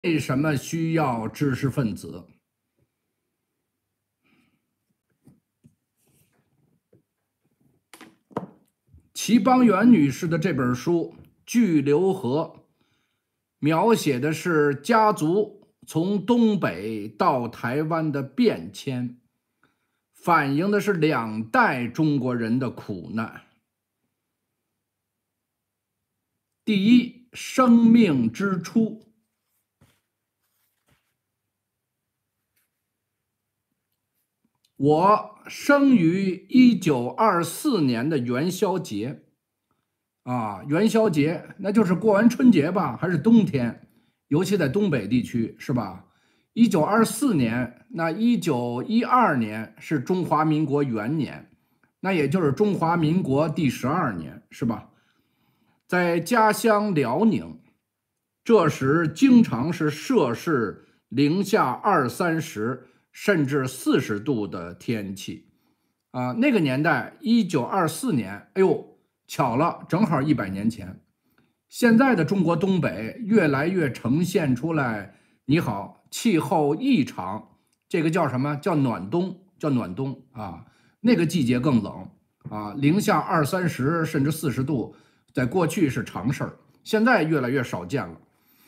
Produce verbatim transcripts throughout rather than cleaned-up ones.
为什么需要知识分子？齐邦媛女士的这本书《巨流河》描写的是家族从东北到台湾的变迁，反映的是两代中国人的苦难。第一，生命之初。我生于一九二四年的元宵节，啊，元宵节那就是过完春节吧，还是冬天，尤其在东北地区，是吧？一九二四年，那一九一二年是中华民国元年，那也就是中华民国第十二年，是吧？在家乡辽宁，这时经常是摄氏零下二三十。甚至四十度的天气，啊，那个年代，一九二四年，哎呦，巧了，正好一百年前。现在的中国东北越来越呈现出来，你好，气候异常，这个叫什么？叫暖冬，叫暖冬啊。那个季节更冷啊，零下二三十甚至四十度，在过去是常事儿，现在越来越少见了。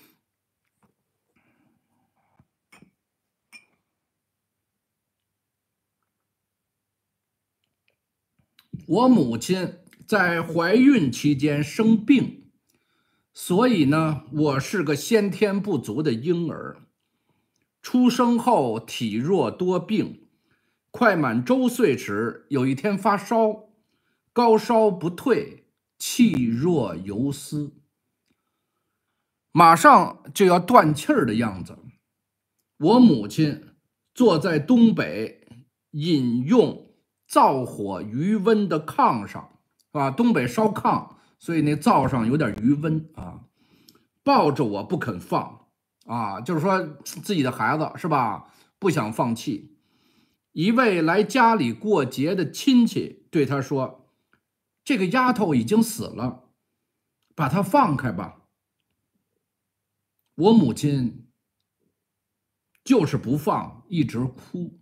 我母亲在怀孕期间生病，所以呢，我是个先天不足的婴儿。出生后体弱多病，快满周岁时，有一天发烧，高烧不退，气若游丝，马上就要断气儿的样子。我母亲坐在东北饮用灶火余温的炕上，啊，东北烧炕，所以那灶上有点余温啊。抱着我不肯放啊，就是说自己的孩子是吧，不想放弃。一位来家里过节的亲戚对他说：“这个丫头已经死了，把她放开吧。”我母亲就是不放，一直哭。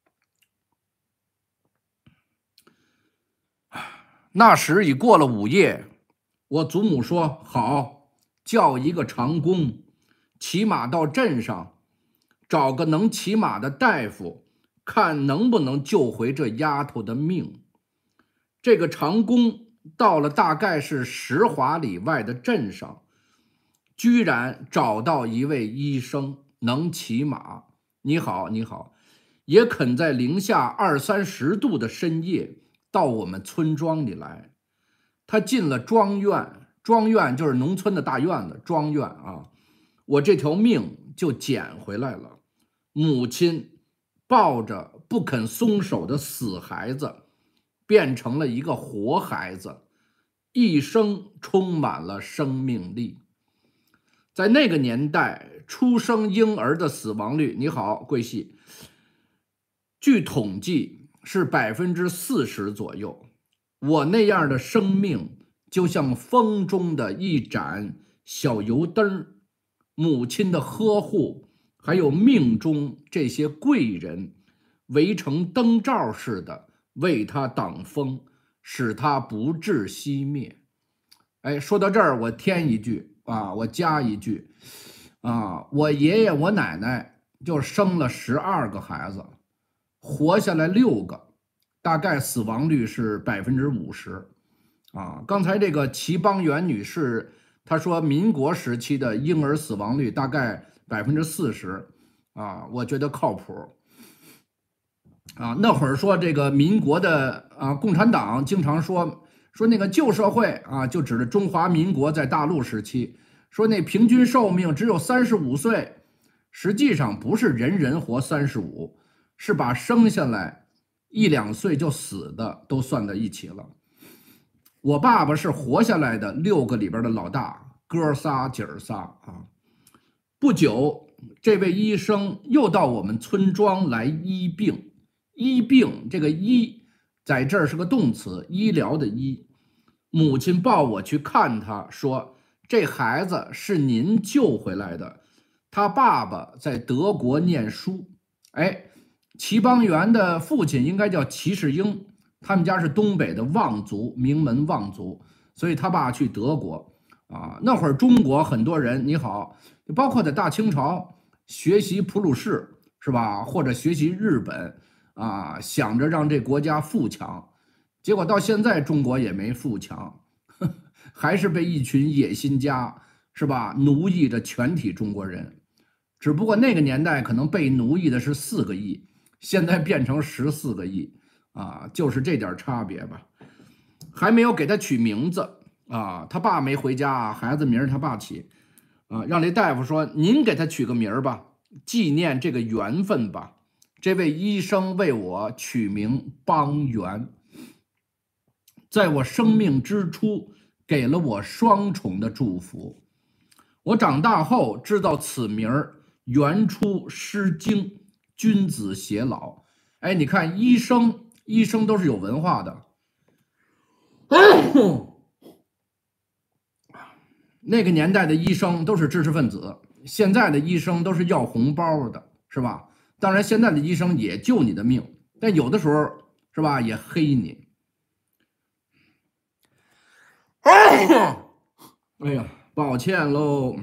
那时已过了午夜，我祖母说：“好，叫一个长工，骑马到镇上，找个能骑马的大夫，看能不能救回这丫头的命。”这个长工到了大概是十华里外的镇上，居然找到一位医生能骑马，你好，你好，也肯在零下二三十度的深夜到我们村庄里来。他进了庄院，庄院就是农村的大院子，庄院啊，我这条命就捡回来了。母亲抱着不肯松手的死孩子，变成了一个活孩子，一生充满了生命力。在那个年代，出生婴儿的死亡率，你好，贵系，据统计是百分之四十左右。我那样的生命就像风中的一盏小油灯，母亲的呵护，还有命中这些贵人围成灯罩似的为他挡风，使他不致熄灭。哎，说到这儿，我添一句啊，我加一句啊，我爷爷我奶奶就生了十二个孩子，活下来六个，大概死亡率是百分之五十啊。刚才这个齐邦媛女士她说，民国时期的婴儿死亡率大概百分之四十啊，我觉得靠谱啊。那会儿说这个民国的啊，共产党经常说。说那个旧社会啊，就指的中华民国在大陆时期，说那平均寿命只有三十五岁，实际上不是人人活三十五，是把生下来一两岁就死的都算在一起了。我爸爸是活下来的六个里边的老大，哥仨姐儿仨啊。不久，这位医生又到我们村庄来医病，医病这个医。在这儿是个动词，医疗的医。母亲抱我去看他，说：“这孩子是您救回来的， 他爸爸在德国念书。哎，齐邦媛的父亲应该叫齐世英，他们家是东北的望族，名门望族，所以他爸去德国啊。那会儿中国很多人，你好，包括在大清朝学习普鲁士是吧，或者学习日本啊，想着让这国家富强，结果到现在中国也没富强，呵呵还是被一群野心家是吧奴役着全体中国人。只不过那个年代可能被奴役的是四个亿，现在变成十四个亿啊，就是这点差别吧。还没有给他取名字啊，他爸没回家，孩子名他爸起啊，让这大夫说您给他取个名吧，纪念这个缘分吧。这位医生为我取名邦媛，在我生命之初给了我双重的祝福。我长大后知道此名儿原出《诗经》，君子偕老。哎，你看医生，医生都是有文化的。那个年代的医生都是知识分子，现在的医生都是要红包的，是吧？当然，现在的医生也救你的命，但有的时候是吧，也黑你。哎呀，抱歉喽。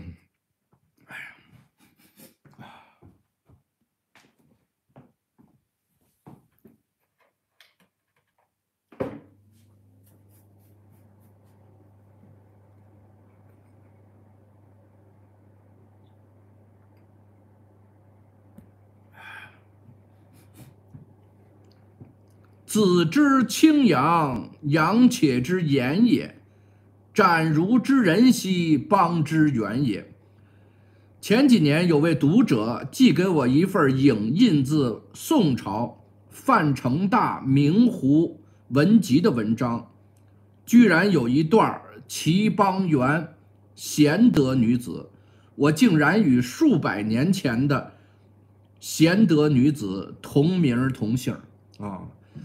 子之清阳，阳且之言也。展如之人兮，邦之源也。前几年有位读者寄给我一份影印自宋朝范成大《明湖文集》的文章，居然有一段齐邦媛贤德女子，我竟然与数百年前的贤德女子同名同姓啊！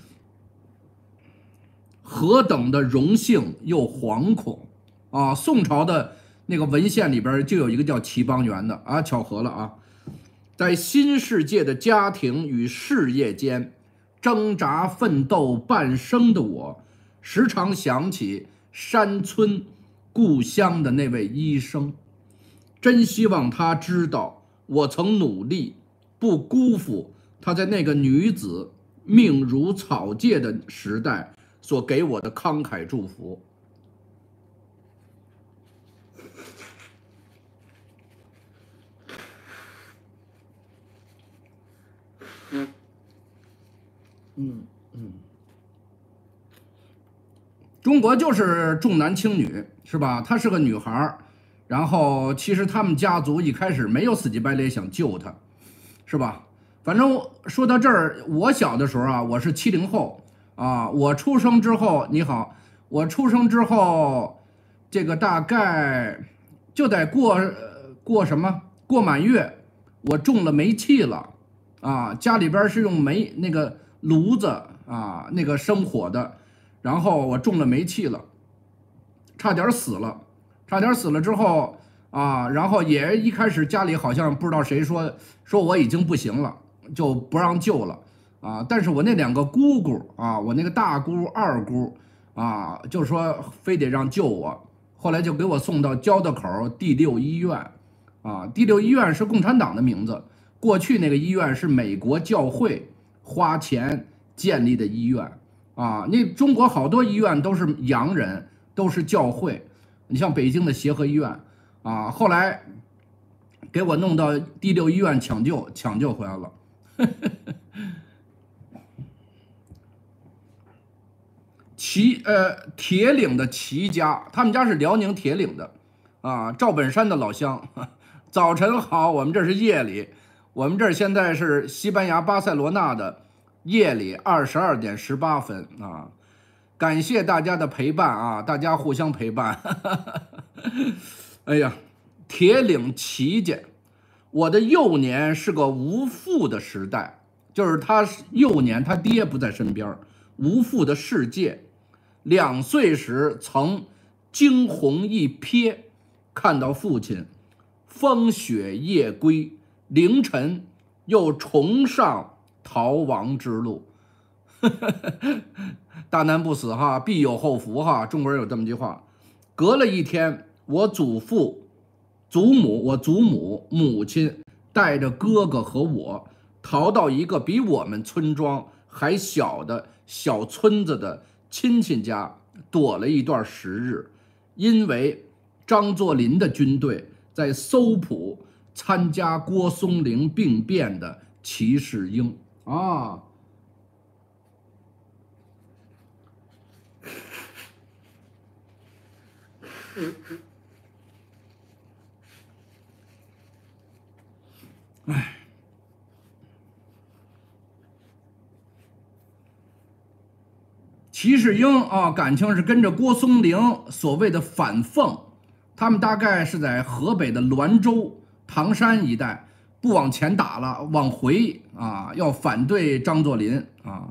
何等的荣幸又惶恐啊！宋朝的那个文献里边就有一个叫齐邦媛的啊，巧合了啊！在新世界的家庭与事业间挣扎奋斗半生的我，时常想起山村故乡的那位医生，真希望他知道我曾努力，不辜负他在那个女子命如草芥的时代所给我的慷慨祝福。嗯嗯嗯，中国就是重男轻女，是吧？她是个女孩，然后其实他们家族一开始没有死乞白赖想救她，是吧？反正说到这儿，我小的时候啊，我是七零后啊，我出生之后，你好，我出生之后，这个大概就得过过什么过满月，我中了煤气了啊，家里边是用煤那个炉子啊那个生火的，然后我中了煤气了，差点死了，差点死了之后啊，然后也一开始家里好像不知道谁说说我已经不行了。就不让救了啊！但是我那两个姑姑啊，我那个大姑、二姑啊，就说非得让救我，后来就给我送到交道口第六医院啊。第六医院是共产党的名字，过去那个医院是美国教会花钱建立的医院啊。那中国好多医院都是洋人，都是教会。你像北京的协和医院啊，后来给我弄到第六医院抢救，抢救回来了。齐呃铁岭的齐家，他们家是辽宁铁岭的啊，赵本山的老乡。早晨好，我们这是夜里，我们这儿现在是西班牙巴塞罗那的夜里二十二点十八分啊。感谢大家的陪伴啊，大家互相陪伴。哎呀，铁岭齐家，我的幼年是个无父的时代。就是他幼年，他爹不在身边，无父的世界。两岁时曾惊鸿一瞥，看到父亲风雪夜归，凌晨又重上逃亡之路。大难不死哈，必有后福哈。中国人有这么句话。隔了一天，我祖父、祖母、我祖母、母亲带着哥哥和我逃到一个比我们村庄还小的小村子的亲戚家，躲了一段时日。因为张作霖的军队在搜捕参加郭松龄兵变的齐世英啊。哎，齐世英啊，感情是跟着郭松龄所谓的反奉，他们大概是在河北的滦州、唐山一带，不往前打了，往回啊，要反对张作霖啊。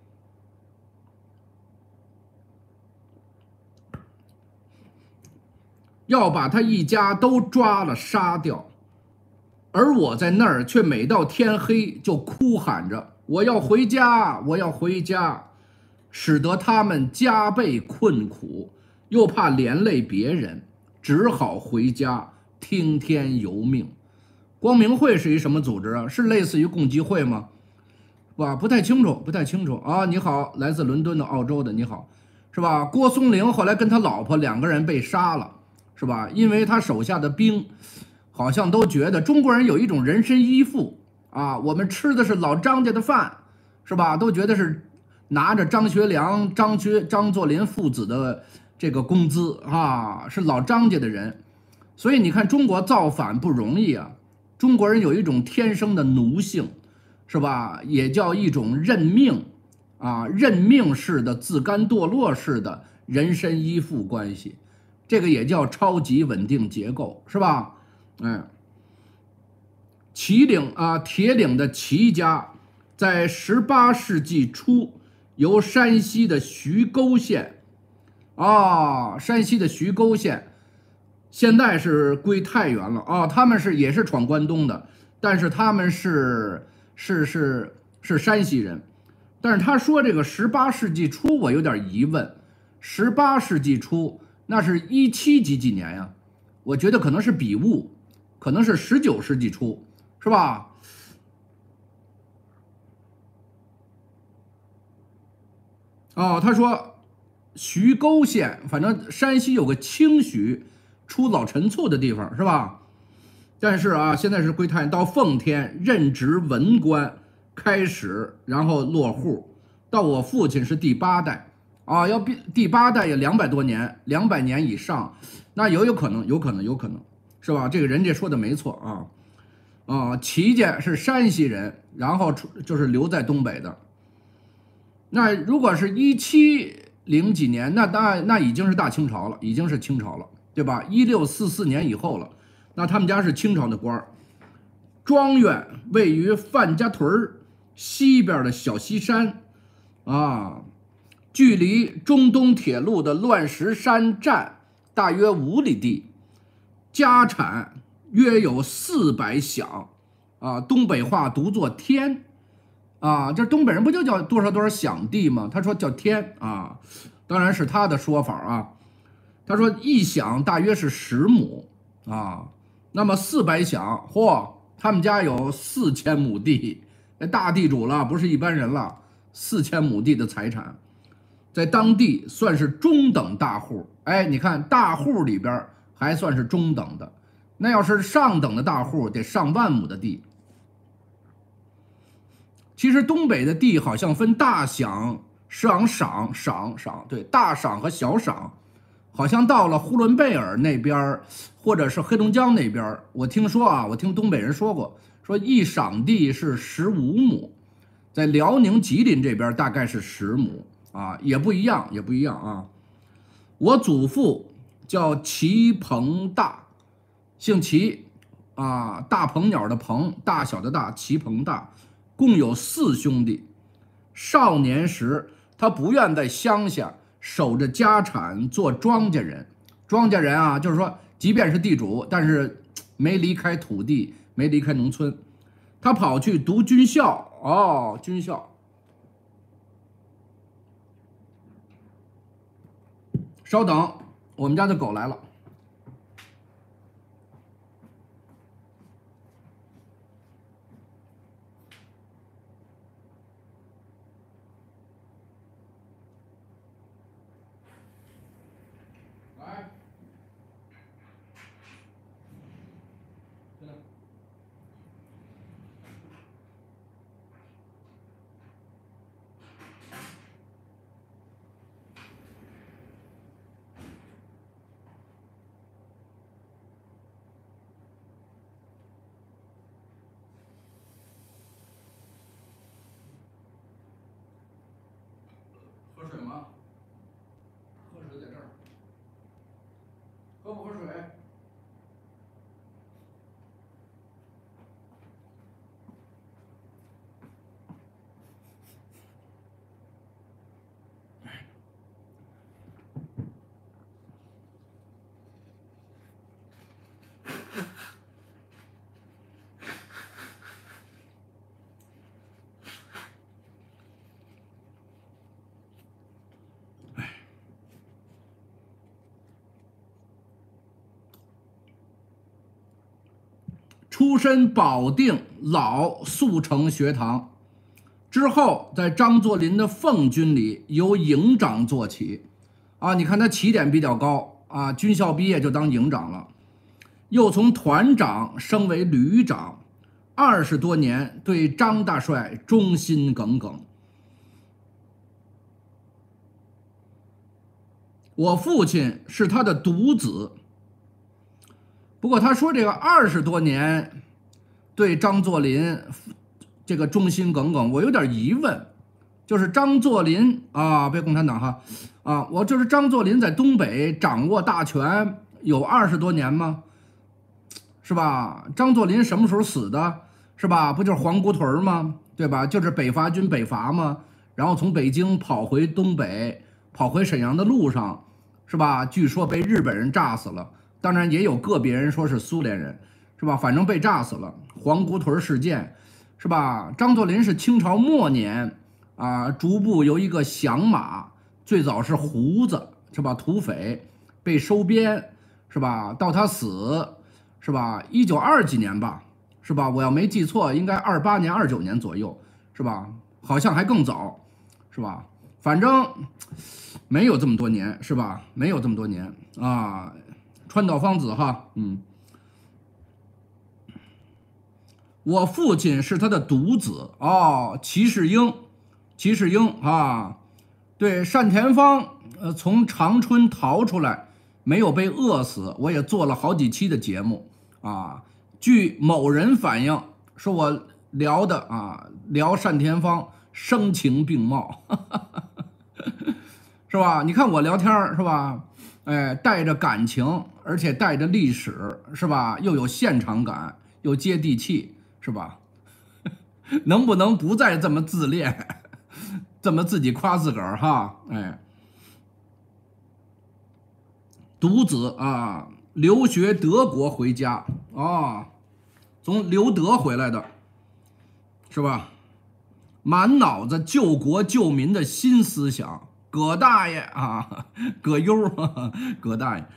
要把他一家都抓了杀掉，而我在那儿却每到天黑就哭喊着我要回家，我要回家，使得他们加倍困苦，又怕连累别人，只好回家听天由命。光明会是一什么组织啊？是类似于共济会吗？哇，不太清楚，不太清楚啊。你好，来自伦敦的澳洲的，你好，是吧？郭松龄后来跟他老婆两个人被杀了。是吧？因为他手下的兵好像都觉得中国人有一种人身依附啊，我们吃的是老张家的饭，是吧？都觉得是拿着张学良、张学张作霖父子的这个工资啊，是老张家的人。所以你看，中国造反不容易啊。中国人有一种天生的奴性，是吧？也叫一种认命啊，认命式的自甘堕落式的人身依附关系。这个也叫超级稳定结构，是吧？嗯，齐岭啊，铁岭的齐家，在十八世纪初由山西的徐沟县，啊，山西的徐沟县，现在是归太原了啊。他们是也是闯关东的，但是他们是是是是山西人。但是他说这个十八世纪初，我有点疑问，十八世纪初。那是一七几几年呀？我觉得可能是笔误，可能是十九世纪初，是吧？哦，他说徐沟县，反正山西有个清徐出老陈醋的地方，是吧？但是啊，现在是归太原，到奉天任职文官，开始然后落户，到我父亲是第八代。啊，要第第八代也两百多年，两百年以上，那有有可能，有可能，有可能，是吧？这个人家说的没错啊，啊，齐家是山西人，然后就是留在东北的。那如果是一七零几年，那那那已经是大清朝了，已经是清朝了，对吧？一六四四年以后了，那他们家是清朝的官儿。庄园位于范家屯西边的小西山，啊。距离中东铁路的乱石山站大约五里地，家产约有四百响，啊，东北话读作天，啊，这东北人不就叫多少多少响地吗？他说叫天啊，当然是他的说法啊。他说一响大约是十亩啊，那么四百响，嚯，他们家有四千亩地，大地主了，不是一般人了，四千亩地的财产。在当地算是中等大户，哎，你看大户里边还算是中等的，那要是上等的大户，得上万亩的地。其实东北的地好像分大饷、上赏、赏赏，对，大赏和小赏，好像到了呼伦贝尔那边，或者是黑龙江那边，我听说啊，我听东北人说过，说一赏地是十五亩，在辽宁吉林这边大概是十亩。啊，也不一样，也不一样啊！我祖父叫齐鹏大，姓齐，啊，大鹏鸟的鹏，大小的大，齐鹏大，共有四兄弟。少年时，他不愿在乡下守着家产做庄稼人。庄稼人啊，就是说，即便是地主，但是没离开土地，没离开农村，他跑去读军校。哦，军校。稍等，我们家的狗来了。来，进来。喝水吗？喝水在这儿。喝不喝水？出身保定老速成学堂，之后在张作霖的奉军里由营长做起，啊，你看他起点比较高啊，军校毕业就当营长了，又从团长升为旅长，二十多年对张大帅忠心耿耿。我父亲是他的独子。不过他说这个二十多年对张作霖这个忠心耿耿，我有点疑问，就是张作霖啊，别共产党哈啊，我就是张作霖在东北掌握大权有二十多年吗？是吧？张作霖什么时候死的？是吧？不就是黄姑屯吗？对吧？就是北伐军北伐吗？然后从北京跑回东北，跑回沈阳的路上，是吧？据说被日本人炸死了。当然也有个别人说是苏联人，是吧？反正被炸死了。黄姑屯事件，是吧？张作霖是清朝末年啊，逐步由一个响马，最早是胡子，是吧？土匪被收编，是吧？到他死，是吧？一九二几年吧，是吧？我要没记错，应该二八年、二九年左右，是吧？好像还更早，是吧？反正没有这么多年，是吧？没有这么多年啊。川岛芳子哈，嗯，我父亲是他的独子哦，齐世英，齐世英啊，对，单田芳，呃，从长春逃出来，没有被饿死，我也做了好几期的节目啊。据某人反映，说我聊的啊，聊单田芳声情并茂，哈哈哈哈，是吧？你看我聊天是吧？哎，带着感情，而且带着历史，是吧？又有现场感，又接地气，是吧？能不能不再这么自恋，这么自己夸自个儿哈？哎，独子啊，留学德国回家啊，从留德回来的，是吧？满脑子救国救民的新思想。葛大爷啊，葛优，葛大爷，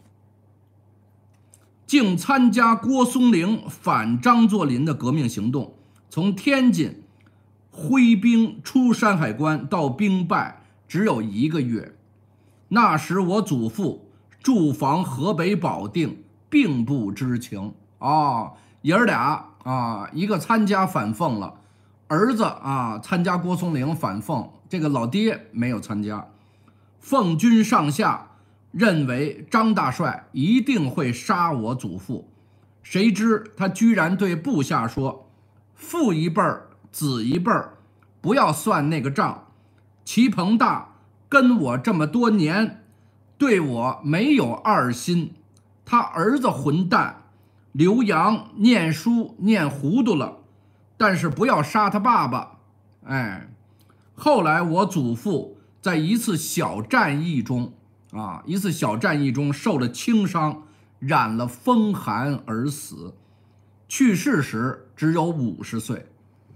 竟参加郭松龄反张作霖的革命行动，从天津挥兵出山海关到兵败只有一个月。那时我祖父驻防河北保定，并不知情啊。爷儿俩啊，一个参加反奉了，儿子啊参加郭松龄反奉。这个老爹没有参加，奉军上下认为张大帅一定会杀我祖父，谁知他居然对部下说：“父一辈儿，子一辈儿，不要算那个账。齐鹏大跟我这么多年，对我没有二心。他儿子混蛋，刘洋念书念糊涂了，但是不要杀他爸爸。”哎。后来我祖父在一次小战役中啊，一次小战役中受了轻伤， 染了风寒而死，去世时只有五十岁。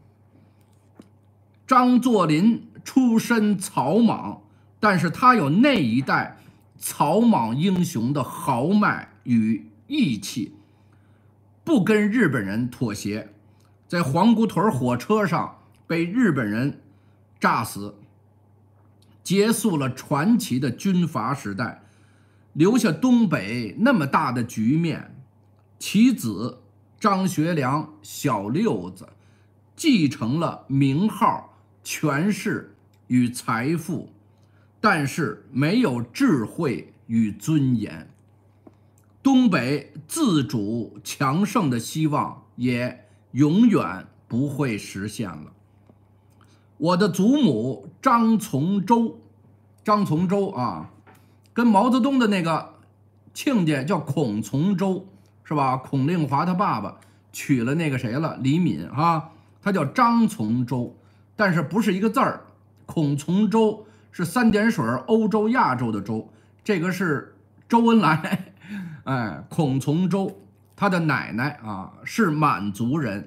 张作霖出身草莽，但是他有那一代草莽英雄的豪迈与义气，不跟日本人妥协，在黄姑屯火车上被日本人炸死，结束了传奇的军阀时代，留下东北那么大的局面。其子张学良小六子继承了名号、权势与财富，但是没有智慧与尊严。东北自主强盛的希望也永远不会实现了。我的祖母张从周，张从周啊，跟毛泽东的那个亲家叫孔从周，是吧？孔令华他爸爸娶了那个谁了，李敏哈，他叫张从周，但是不是一个字儿。孔从周是三点水欧洲亚洲的周，这个是周恩来。哎，孔从周，他的奶奶啊是满族人。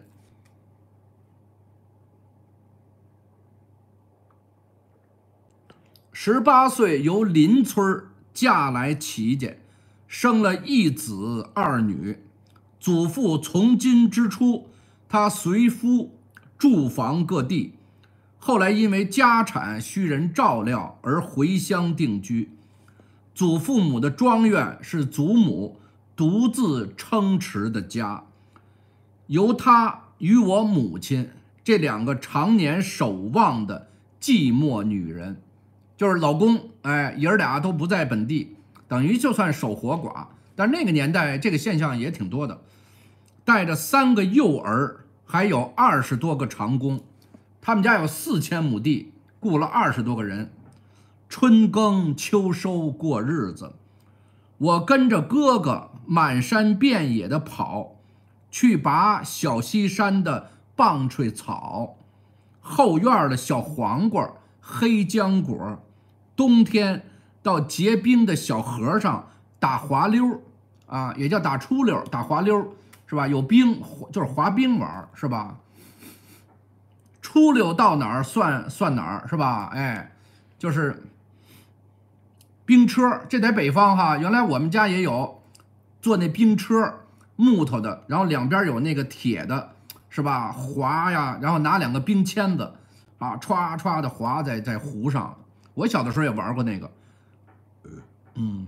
十八岁由邻村嫁来齐家，生了一子二女。祖父从军之初，他随夫驻防各地，后来因为家产需人照料而回乡定居。祖父母的庄园是祖母独自撑持的家，由他与我母亲这两个常年守望的寂寞女人，就是老公，哎，爷儿俩都不在本地，等于就算守活寡。但那个年代这个现象也挺多的，带着三个幼儿，还有二十多个长工，他们家有四千亩地，雇了二十多个人，春耕秋收过日子。我跟着哥哥满山遍野的跑，去拔小西山的棒槌草，后院的小黄瓜、黑浆果，冬天到结冰的小河上打滑溜啊，也叫打出溜，打滑溜是吧？有冰就是滑冰玩是吧？出溜到哪儿算算哪儿是吧？哎，就是冰车，这在北方哈，原来我们家也有坐那冰车，木头的，然后两边有那个铁的，是吧？滑呀，然后拿两个冰签子啊，歘歘的滑在在湖上。我小的时候也玩过那个。嗯，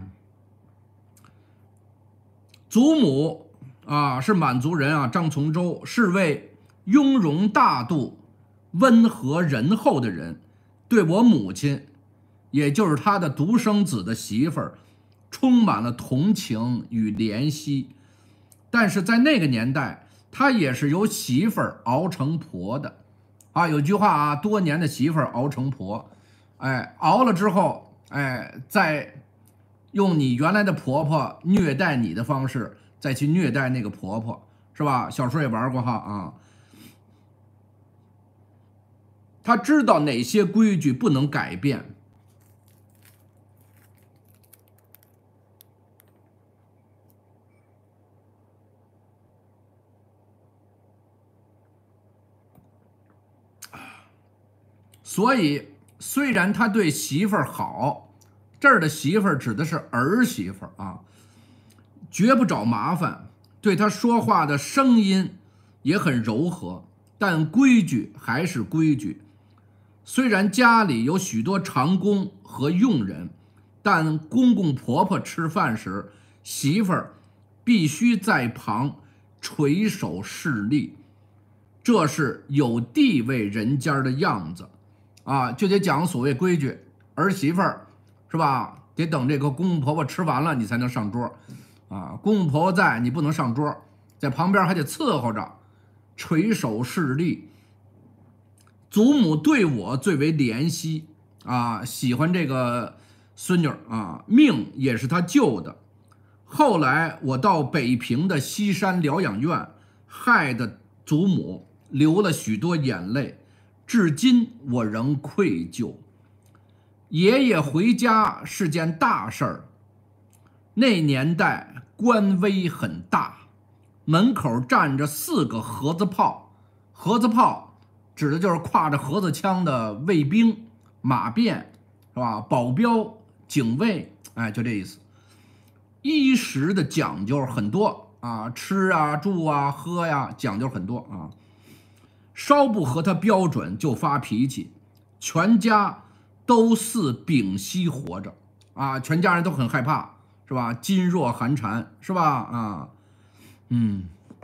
祖母啊是满族人啊，张从周是位雍容大度、温和仁厚的人，对我母亲，也就是他的独生子的媳妇儿，充满了同情与怜惜。但是在那个年代，他也是由媳妇儿熬成婆的啊。有句话啊，多年的媳妇儿熬成婆，哎，熬了之后，哎，再用你原来的婆婆虐待你的方式，再去虐待那个婆婆，是吧？小时候也玩过哈啊。他知道哪些规矩不能改变。所以，虽然他对媳妇儿好，这儿的媳妇儿指的是儿媳妇儿啊，绝不找麻烦，对他说话的声音也很柔和，但规矩还是规矩。虽然家里有许多长工和佣人，但公公婆婆吃饭时，媳妇儿必须在旁垂手侍立，这是有地位人家的样子。啊，就得讲所谓规矩，儿媳妇儿是吧？得等这个公公婆婆吃完了，你才能上桌。啊，公公婆婆在，你不能上桌，在旁边还得伺候着，垂手侍立。祖母对我最为怜惜啊，喜欢这个孙女啊，命也是她救的。后来我到北平的西山疗养院，害得祖母流了许多眼泪。至今我仍愧疚。爷爷回家是件大事儿，那年代官威很大，门口站着四个盒子炮，盒子炮指的就是挎着盒子枪的卫兵、马便，是吧？保镖、警卫，哎，就这意思。衣食的讲究很多啊，吃啊、住啊、喝呀，讲究很多啊。稍不合他标准就发脾气，全家都似屏息活着啊，全家人都很害怕，是吧？噤若寒蝉，是吧？啊，嗯。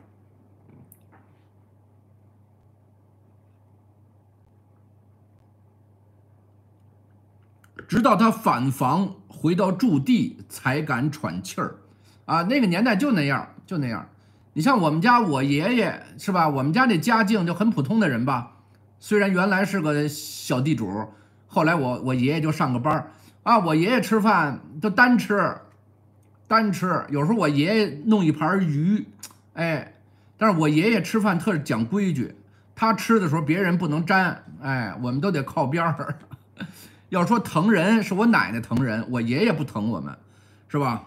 直到他返房回到驻地，才敢喘气儿，啊，那个年代就那样，就那样。你像我们家我爷爷是吧？我们家这家境就很普通的人吧，虽然原来是个小地主，后来我我爷爷就上个班啊，我爷爷吃饭就单吃，单吃。有时候我爷爷弄一盘鱼，哎，但是我爷爷吃饭特讲规矩，他吃的时候别人不能沾，哎，我们都得靠边儿。要说疼人，是我奶奶疼人，我爷爷不疼我们，是吧？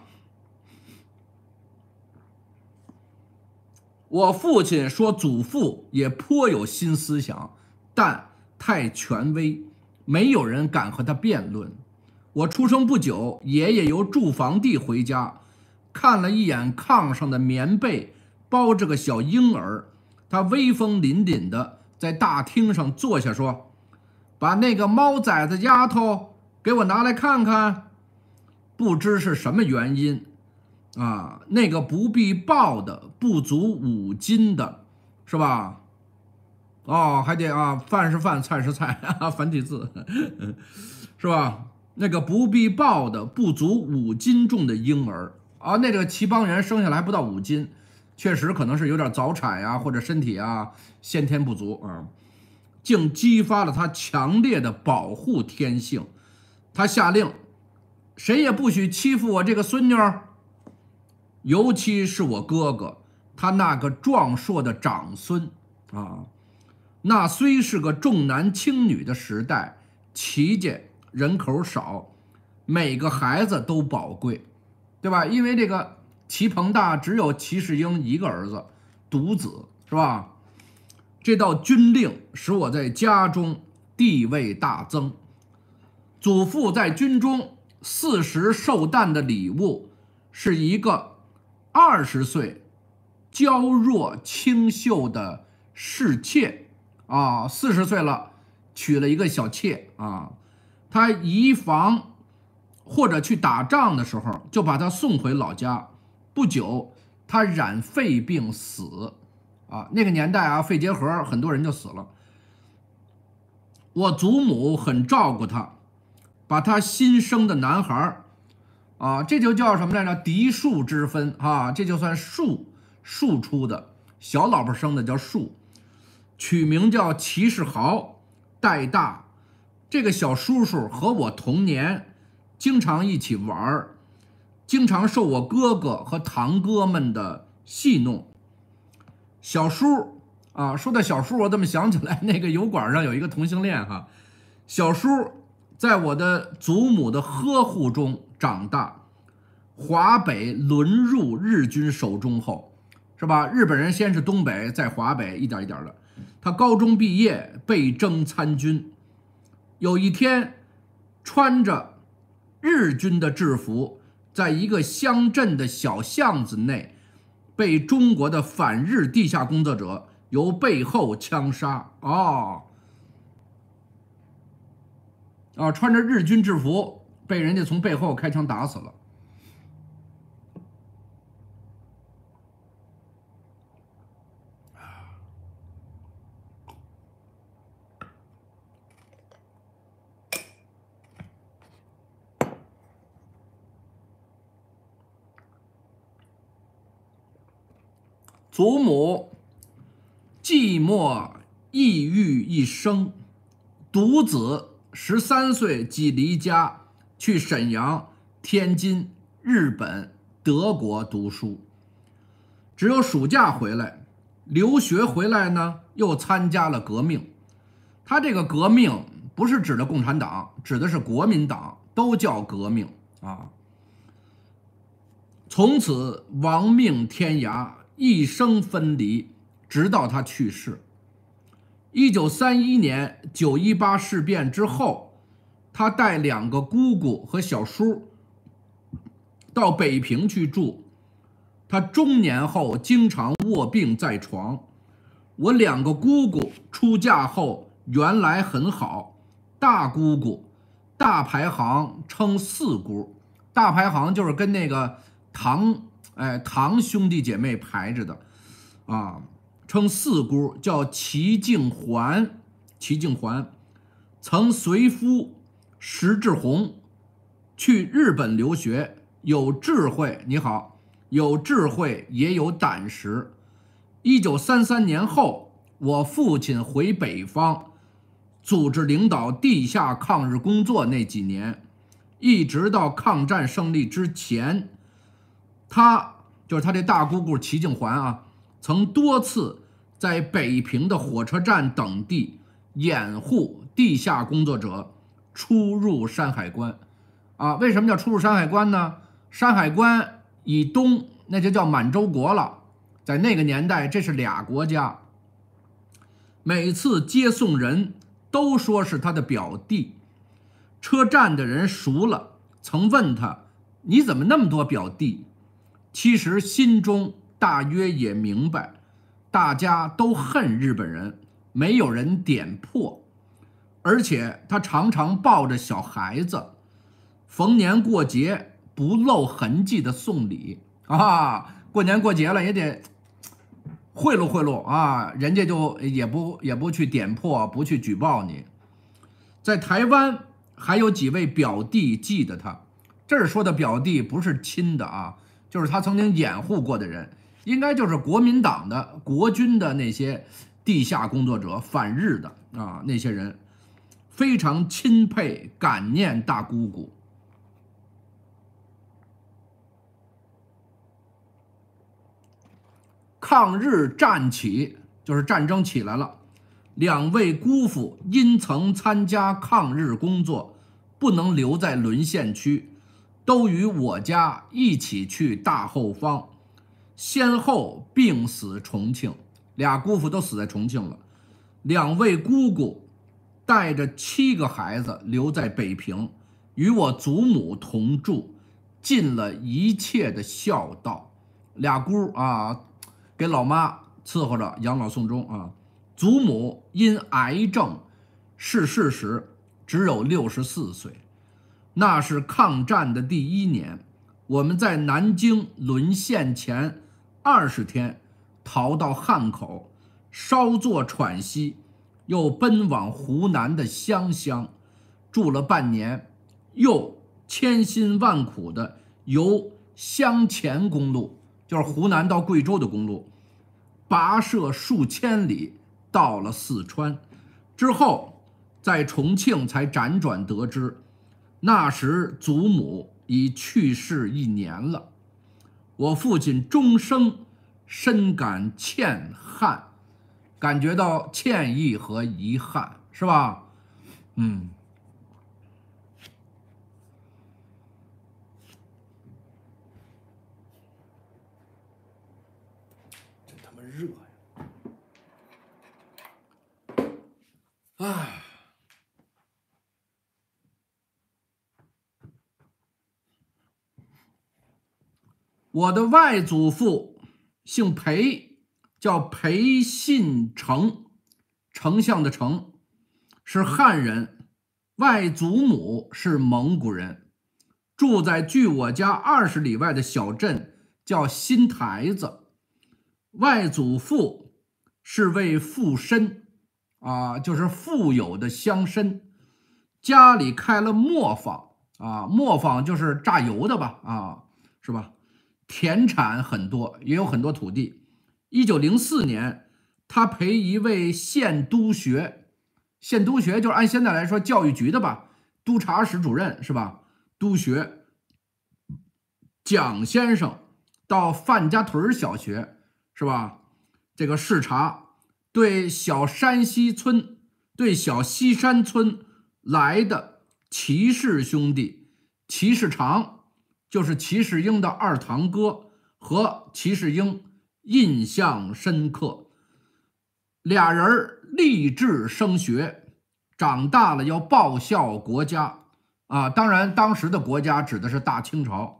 我父亲说祖父也颇有新思想，但太权威，没有人敢和他辩论。我出生不久，爷爷由住房地回家，看了一眼炕上的棉被，包着个小婴儿，他威风凛凛的在大厅上坐下说：“把那个猫崽子丫头给我拿来看看。”不知是什么原因啊，那个不必抱的不足五斤的，是吧？哦，还得啊，饭是饭，菜是菜，啊，繁体字，是吧？那个不必抱的不足五斤重的婴儿啊，那个齐邦人生下来还不到五斤，确实可能是有点早产呀，或者身体啊先天不足啊，竟激发了他强烈的保护天性。他下令，谁也不许欺负我这个孙女儿。尤其是我哥哥，他那个壮硕的长孙啊，那虽是个重男轻女的时代，齐家人口少，每个孩子都宝贵，对吧？因为这个齐彭大只有齐世英一个儿子，独子，是吧？这道军令使我在家中地位大增。祖父在军中四十寿诞的礼物是一个二十岁娇弱清秀的侍妾啊，四十岁了娶了一个小妾啊，他移防或者去打仗的时候就把他送回老家。不久他染肺病死啊，那个年代啊，肺结核很多人就死了。我祖母很照顾他，把他新生的男孩啊，这就叫什么来着？嫡庶之分啊，这就算庶庶出的，小老婆生的叫庶，取名叫齐世豪，带大。这个小叔叔和我同年，经常一起玩，经常受我哥哥和堂哥们的戏弄。小叔啊，说到小叔，我怎么想起来那个油管上有一个同性恋哈，小叔在我的祖母的呵护中长大，华北沦入日军手中后，是吧？日本人先是东北，再华北，一点一点的。他高中毕业，被征参军。有一天，穿着日军的制服，在一个乡镇的小巷子内，被中国的反日地下工作者由背后枪杀。哦。啊，穿着日军制服，被人家从背后开枪打死了。祖母寂寞抑郁一生，独子十三岁即离家去沈阳、天津、日本、德国读书，只有暑假回来。留学回来呢，又参加了革命。他这个革命不是指的共产党，指的是国民党，都叫革命啊。 从此亡命天涯，一生分离，直到他去世。一九三一年九一八事变之后，他带两个姑姑和小叔到北平去住。他中年后经常卧病在床。我两个姑姑出嫁后原来很好，大姑姑大排行称四姑，大排行就是跟那个堂哎堂兄弟姐妹排着的啊，称四姑叫齐静环，齐静环曾随夫石志宏去日本留学，有智慧，你好，有智慧也有胆识。一九三三年后，我父亲回北方，组织领导地下抗日工作那几年，一直到抗战胜利之前，他就是他这大姑姑齐静环啊，曾多次在北平的火车站等地掩护地下工作者出入山海关。啊，为什么叫出入山海关呢？山海关以东那就叫满洲国了，在那个年代这是俩国家。每次接送人都说是他的表弟，车站的人熟了，曾问他你怎么那么多表弟？其实心中大约也明白，大家都恨日本人，没有人点破。而且他常常抱着小孩子，逢年过节不露痕迹的送礼啊，过年过节了也得贿赂贿赂啊，人家就也不也不去点破，不去举报你。在台湾还有几位表弟记得他，这儿说的表弟不是亲的啊，就是他曾经掩护过的人，应该就是国民党的国军的那些地下工作者，反日的啊那些人，非常钦佩感念大姑姑。抗日战起，就是战争起来了，两位姑父因曾参加抗日工作，不能留在沦陷区，都与我家一起去大后方，先后病死重庆。俩姑父都死在重庆了，两位姑姑带着七个孩子留在北平，与我祖母同住，尽了一切的孝道。俩姑啊，给老妈伺候着，养老送终啊。祖母因癌症逝世时只有六十四岁，那是抗战的第一年，我们在南京沦陷前二十天逃到汉口，稍作喘息，又奔往湖南的湘乡，住了半年，又千辛万苦的由湘黔公路，就是湖南到贵州的公路，跋涉数千里到了四川，之后在重庆才辗转得知，那时祖母已去世一年了。我父亲终生深感歉憾，感觉到歉意和遗憾，是吧？嗯。真他妈热呀！唉。我的外祖父姓裴，叫裴信成，丞相的丞，是汉人，外祖母是蒙古人，住在距我家二十里外的小镇，叫新台子。外祖父是位富绅啊，就是富有的乡绅，家里开了磨坊啊，磨坊就是榨油的吧啊，是吧？田产很多，也有很多土地。一九零四年，他陪一位县督学，县督学就是按现在来说教育局的吧，督察室主任是吧？督学蒋先生到范家屯小学是吧？这个视察，对小山西村、对小西山村来的齐氏兄弟齐世长就是齐世英的二堂哥，和齐世英印象深刻。俩人立志升学，长大了要报效国家啊！当然，当时的国家指的是大清朝。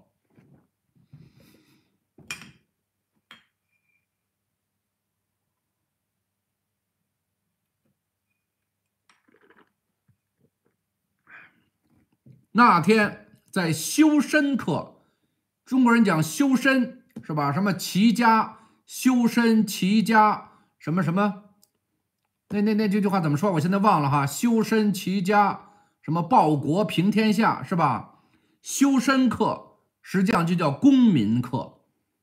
那天在修身课，中国人讲修身是吧？什么齐家修身，齐家什么什么，那那那这句话怎么说？我现在忘了哈。修身齐家，什么报国平天下是吧？修身课实际上就叫公民课。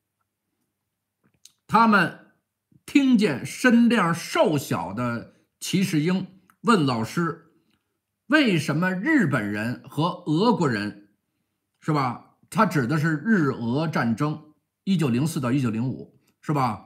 他们听见身量瘦小的齐世英问老师，为什么日本人和俄国人是吧？他指的是日俄战争，一九零四到一九零五是吧？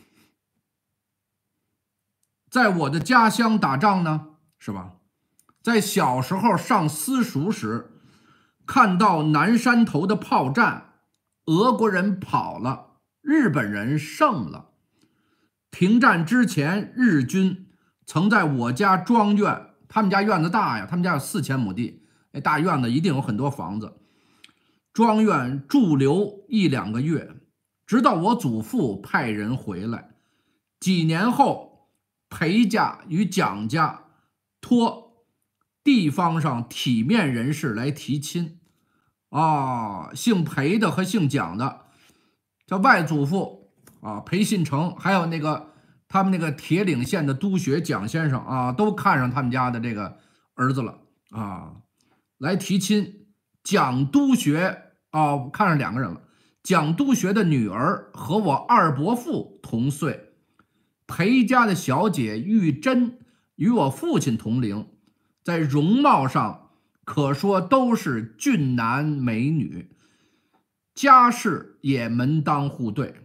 在我的家乡打仗呢，是吧？在小时候上私塾时，看到南山头的炮战，俄国人跑了，日本人胜了。停战之前，日军曾在我家庄院，他们家院子大呀，他们家有四千亩地，那大院子一定有很多房子。庄院驻留一两个月，直到我祖父派人回来。几年后，裴家与蒋家托地方上体面人士来提亲。啊，姓裴的和姓蒋的，叫外祖父啊，裴信成，还有那个他们那个铁岭县的督学蒋先生啊，都看上他们家的这个儿子了啊，来提亲。蒋督学啊，看上两个人了。蒋督学的女儿和我二伯父同岁，裴家的小姐玉珍与我父亲同龄，在容貌上可说都是俊男美女，家世也门当户对。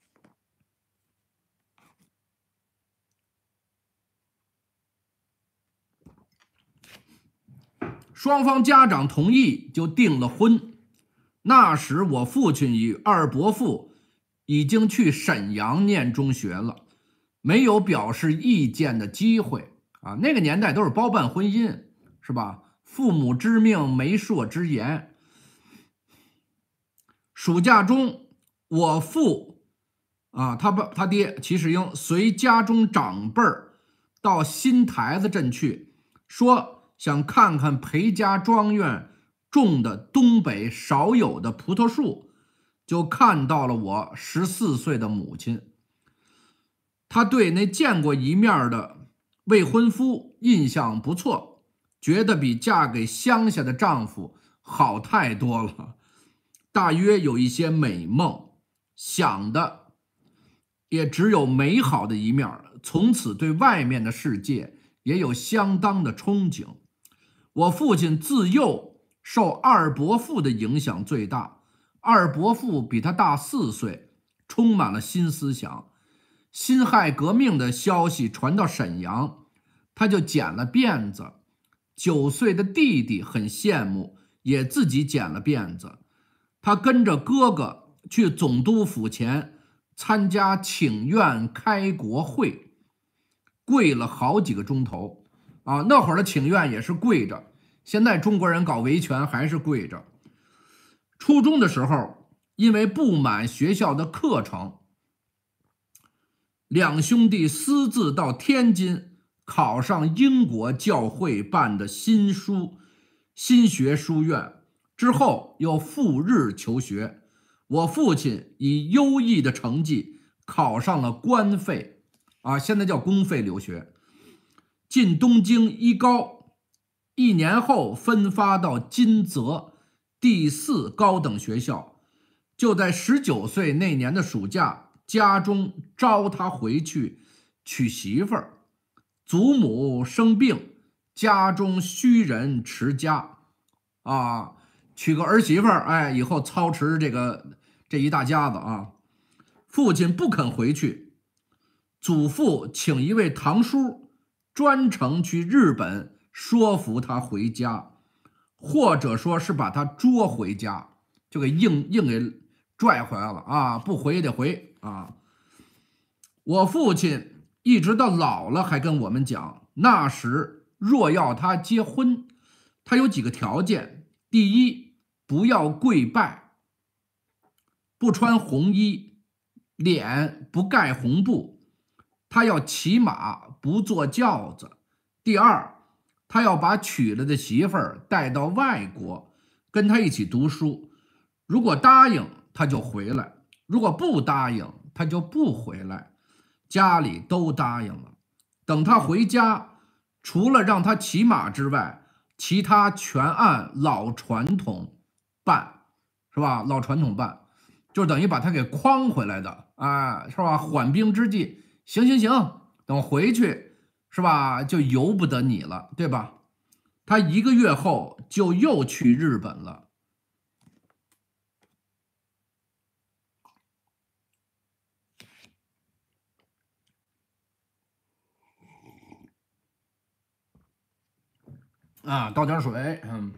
双方家长同意，就订了婚。那时我父亲与二伯父已经去沈阳念中学了，没有表示意见的机会啊。那个年代都是包办婚姻，是吧？父母之命，媒妁之言。暑假中，我父啊，他爸他爹齐世英随家中长辈儿到新台子镇去，说想看看裴家庄院种的东北少有的葡萄树，就看到了我十四岁的母亲。他对那见过一面的未婚夫印象不错，觉得比嫁给乡下的丈夫好太多了，大约有一些美梦，想的也只有美好的一面，从此对外面的世界也有相当的憧憬。我父亲自幼受二伯父的影响最大，二伯父比他大四岁，充满了新思想。辛亥革命的消息传到沈阳，他就剪了辫子。九岁的弟弟很羡慕，也自己剪了辫子。他跟着哥哥去总督府前参加请愿开国会，跪了好几个钟头啊！那会儿的请愿也是跪着，现在中国人搞维权还是跪着。初中的时候，因为不满学校的课程，两兄弟私自到天津考上英国教会办的新书新学书院，之后又赴日求学。我父亲以优异的成绩考上了官费啊，现在叫公费留学，进东京医高，一年后分发到金泽第四高等学校。就在十九岁那年的暑假，家中招他回去娶媳妇儿，祖母生病，家中需人持家啊，娶个儿媳妇儿，哎，以后操持这个这一大家子啊。父亲不肯回去，祖父请一位堂叔专程去日本说服他回家，或者说是把他捉回家就给硬硬给拽回来了啊！不回也得回啊！我父亲一直到老了还跟我们讲，那时若要他结婚，他有几个条件：第一，不要跪拜，不穿红衣，脸不盖红布，他要骑马，不坐轿子；第二，他要把娶了的媳妇儿带到外国，跟他一起读书。如果答应，他就回来；如果不答应，他就不回来。家里都答应了。等他回家，除了让他骑马之外，其他全按老传统办，是吧？老传统办，就等于把他给诓回来的，啊，是吧？缓兵之计，行行行，等回去，是吧？就由不得你了，对吧？他一个月后就又去日本了。啊，倒点水，嗯。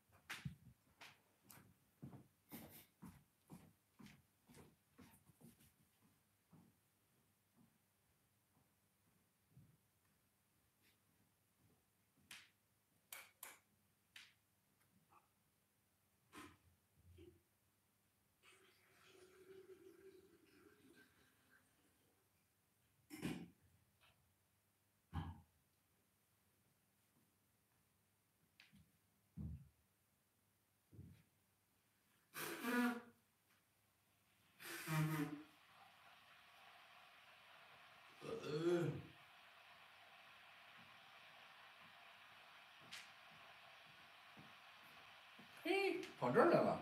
嘿，跑这儿来了。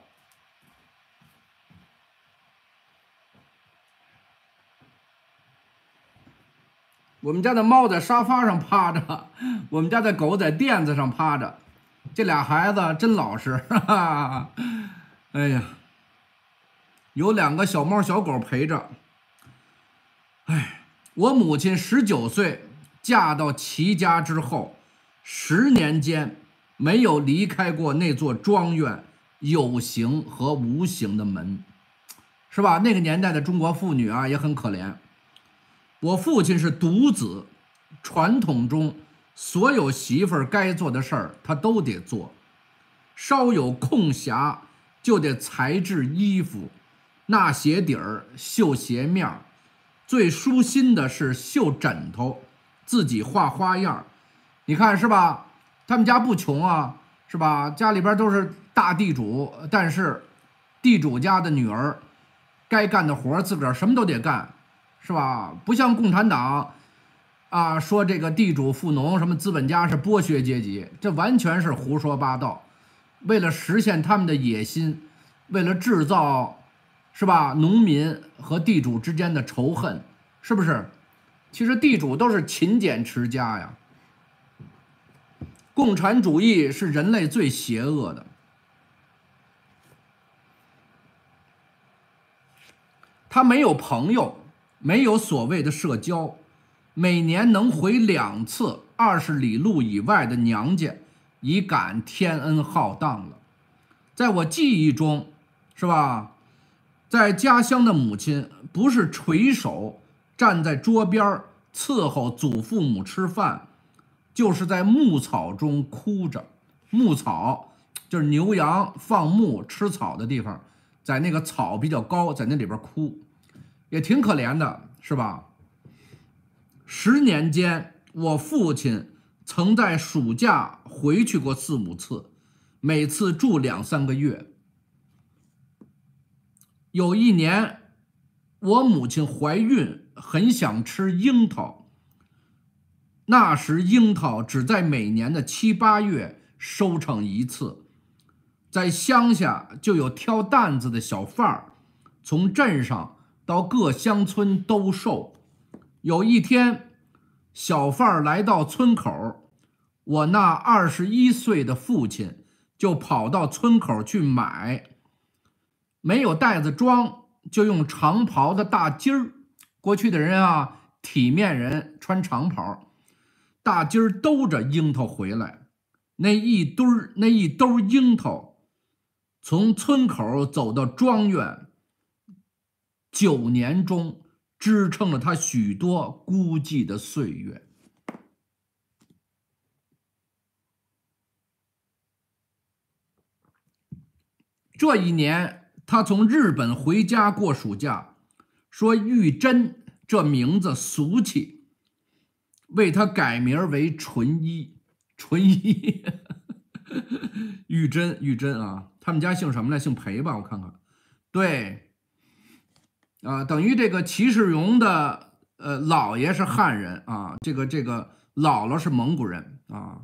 我们家的猫在沙发上趴着，我们家的狗在垫子上趴着，这俩孩子真老实，哈哈。哎呀，有两个小猫小狗陪着。哎，我母亲十九岁嫁到齐家之后，十年间没有离开过那座庄园有形和无形的门，是吧？那个年代的中国妇女啊也很可怜。我父亲是独子，传统中所有媳妇儿该做的事儿他都得做，稍有空暇就得裁制衣服、纳鞋底儿、绣鞋面儿，最舒心的是绣枕头，自己画花样。你看是吧？他们家不穷啊，是吧？家里边都是大地主，但是地主家的女儿该干的活自个儿什么都得干，是吧？不像共产党啊，说这个地主富农什么资本家是剥削阶级，这完全是胡说八道。为了实现他们的野心，为了制造，是吧？农民和地主之间的仇恨，是不是？其实地主都是勤俭持家呀。共产主义是人类最邪恶的。他没有朋友，没有所谓的社交，每年能回两次二十里路以外的娘家，已感天恩浩荡了。在我记忆中，是吧？在家乡的母亲不是垂手站在桌边伺候祖父母吃饭，就是在牧草中哭着。牧草就是牛羊放牧吃草的地方，在那个草比较高，在那里边哭，也挺可怜的，是吧？十年间，我父亲曾在暑假回去过四五次，每次住两三个月。有一年，我母亲怀孕，很想吃樱桃。那时樱桃只在每年的七八月收成一次，在乡下就有挑担子的小贩儿，从镇上到各乡村兜售。有一天，小贩儿来到村口，我那二十一岁的父亲就跑到村口去买。没有袋子装，就用长袍的大襟儿。过去的人啊，体面人穿长袍，大襟儿兜着樱桃回来。那一堆儿，那一兜樱桃， 从村口走到庄园，九年中支撑了他许多孤寂的岁月。这一年，他从日本回家过暑假，说玉珍这名字俗气，为他改名为纯一。纯一，玉珍，玉珍啊，他们家姓什么来？姓裴吧？我看看，对，啊，等于这个齐世荣的呃姥爷是汉人啊，这个这个姥姥是蒙古人啊。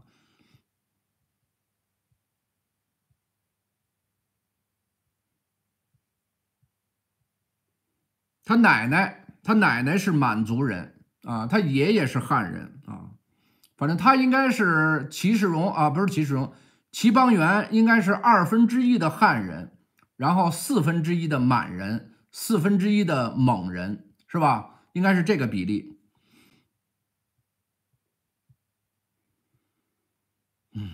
他奶奶，他奶奶是满族人啊，他爷爷是汉人啊。反正他应该是齐世荣啊，不是齐世荣，齐邦媛应该是二分之一的汉人，然后四分之一的满人，四分之一的蒙人，是吧？应该是这个比例。嗯。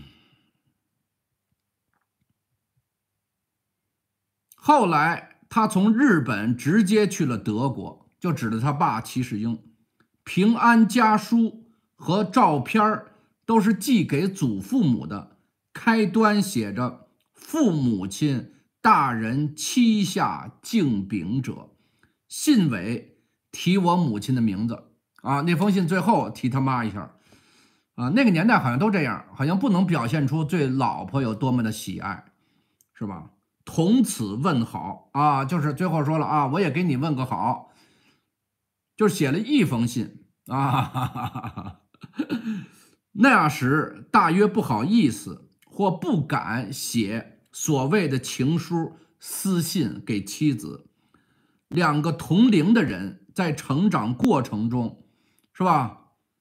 后来他从日本直接去了德国，就指着他爸齐世英，平安家书和照片都是寄给祖父母的，开端写着父母亲大人膝下敬禀者，信尾提我母亲的名字啊，那封信最后提他妈一下啊，那个年代好像都这样，好像不能表现出对老婆有多么的喜爱，是吧？同此问好啊，就是最后说了啊，我也给你问个好，就写了一封信啊。哈哈哈哈，那时大约不好意思或不敢写所谓的情书、私信给妻子。两个同龄的人在成长过程中，是吧？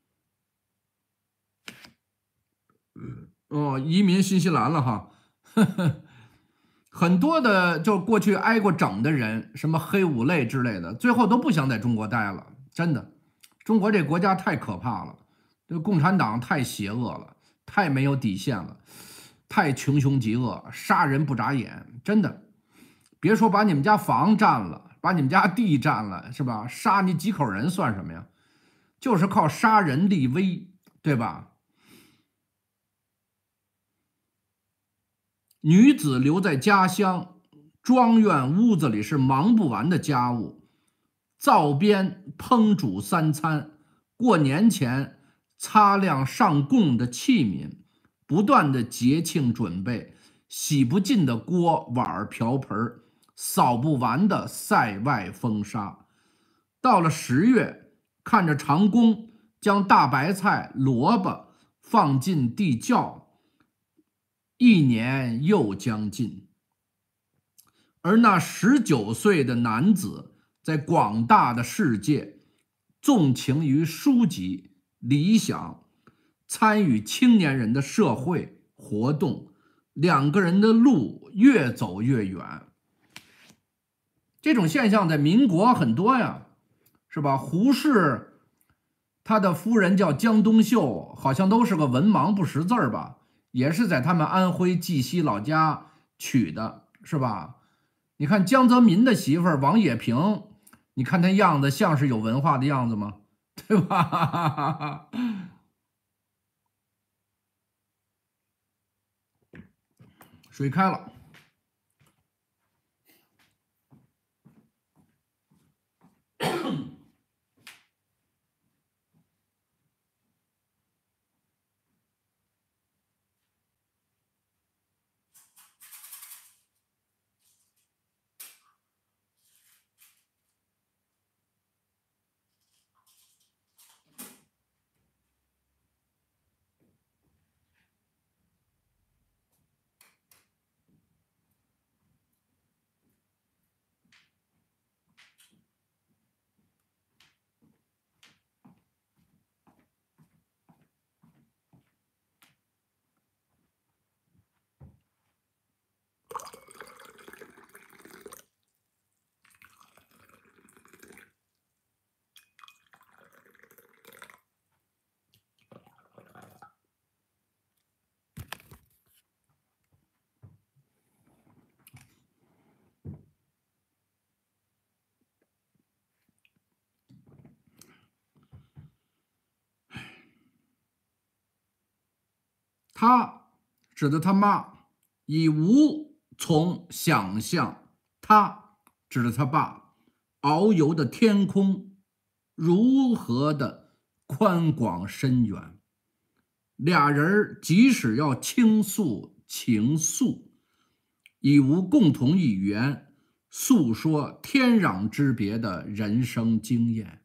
哦，移民新西兰了哈。很多的就过去挨过整的人，什么黑五类之类的，最后都不想在中国待了。真的，中国这国家太可怕了，这个共产党太邪恶了，太没有底线了，太穷凶极恶，杀人不眨眼。真的，别说把你们家房占了，把你们家地占了，是吧？杀你几口人算什么呀？就是靠杀人立威，对吧？女子留在家乡，庄院屋子里是忙不完的家务，灶边烹煮三餐，过年前擦亮上供的器皿，不断的节庆准备，洗不尽的锅碗瓢盆，扫不完的塞外风沙。到了十月，看着长工将大白菜、萝卜放进地窖，一年又将近，而那十九岁的男子在广大的世界纵情于书籍、理想，参与青年人的社会活动，两个人的路越走越远。这种现象在民国很多呀，是吧？胡适他的夫人叫江冬秀，好像都是个文盲不识字儿吧，也是在他们安徽绩溪老家娶的，是吧？你看江泽民的媳妇儿王冶平，你看他样子像是有文化的样子吗？对吧？水开了。 他指的他妈，已无从想象，他指的他爸，遨游的天空如何的宽广深远。俩人即使要倾诉情愫，已无共同语言，诉说天壤之别的人生经验。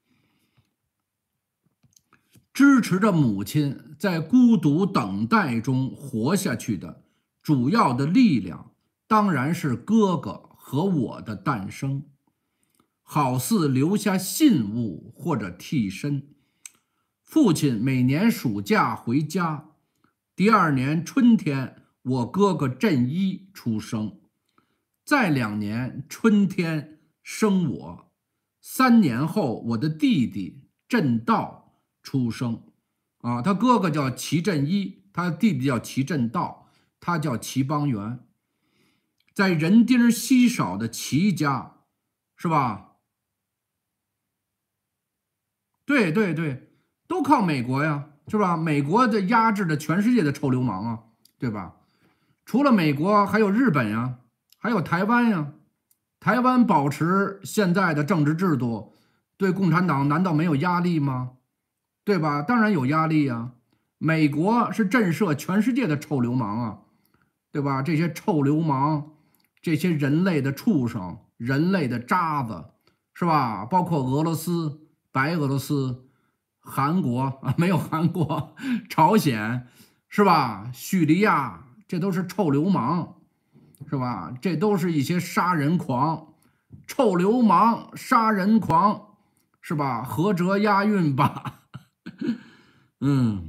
支持着母亲在孤独等待中活下去的主要的力量，当然是哥哥和我的诞生，好似留下信物或者替身。父亲每年暑假回家，第二年春天我哥哥振一出生，再两年春天生我，三年后我的弟弟振道出生。啊，他哥哥叫齐振一，他弟弟叫齐振道，他叫齐邦媛。在人丁稀少的齐家，是吧？对对对，都靠美国呀，是吧？美国的压制着全世界的臭流氓啊，对吧？除了美国，还有日本呀，还有台湾呀。台湾保持现在的政治制度，对共产党难道没有压力吗？对吧？当然有压力呀。美国是震慑全世界的臭流氓啊，对吧？这些臭流氓，这些人类的畜生，人类的渣子，是吧？包括俄罗斯、白俄罗斯、韩国啊，没有韩国，朝鲜，是吧？叙利亚，这都是臭流氓，是吧？这都是一些杀人狂，臭流氓、杀人狂，是吧？合辙押韵吧。嗯，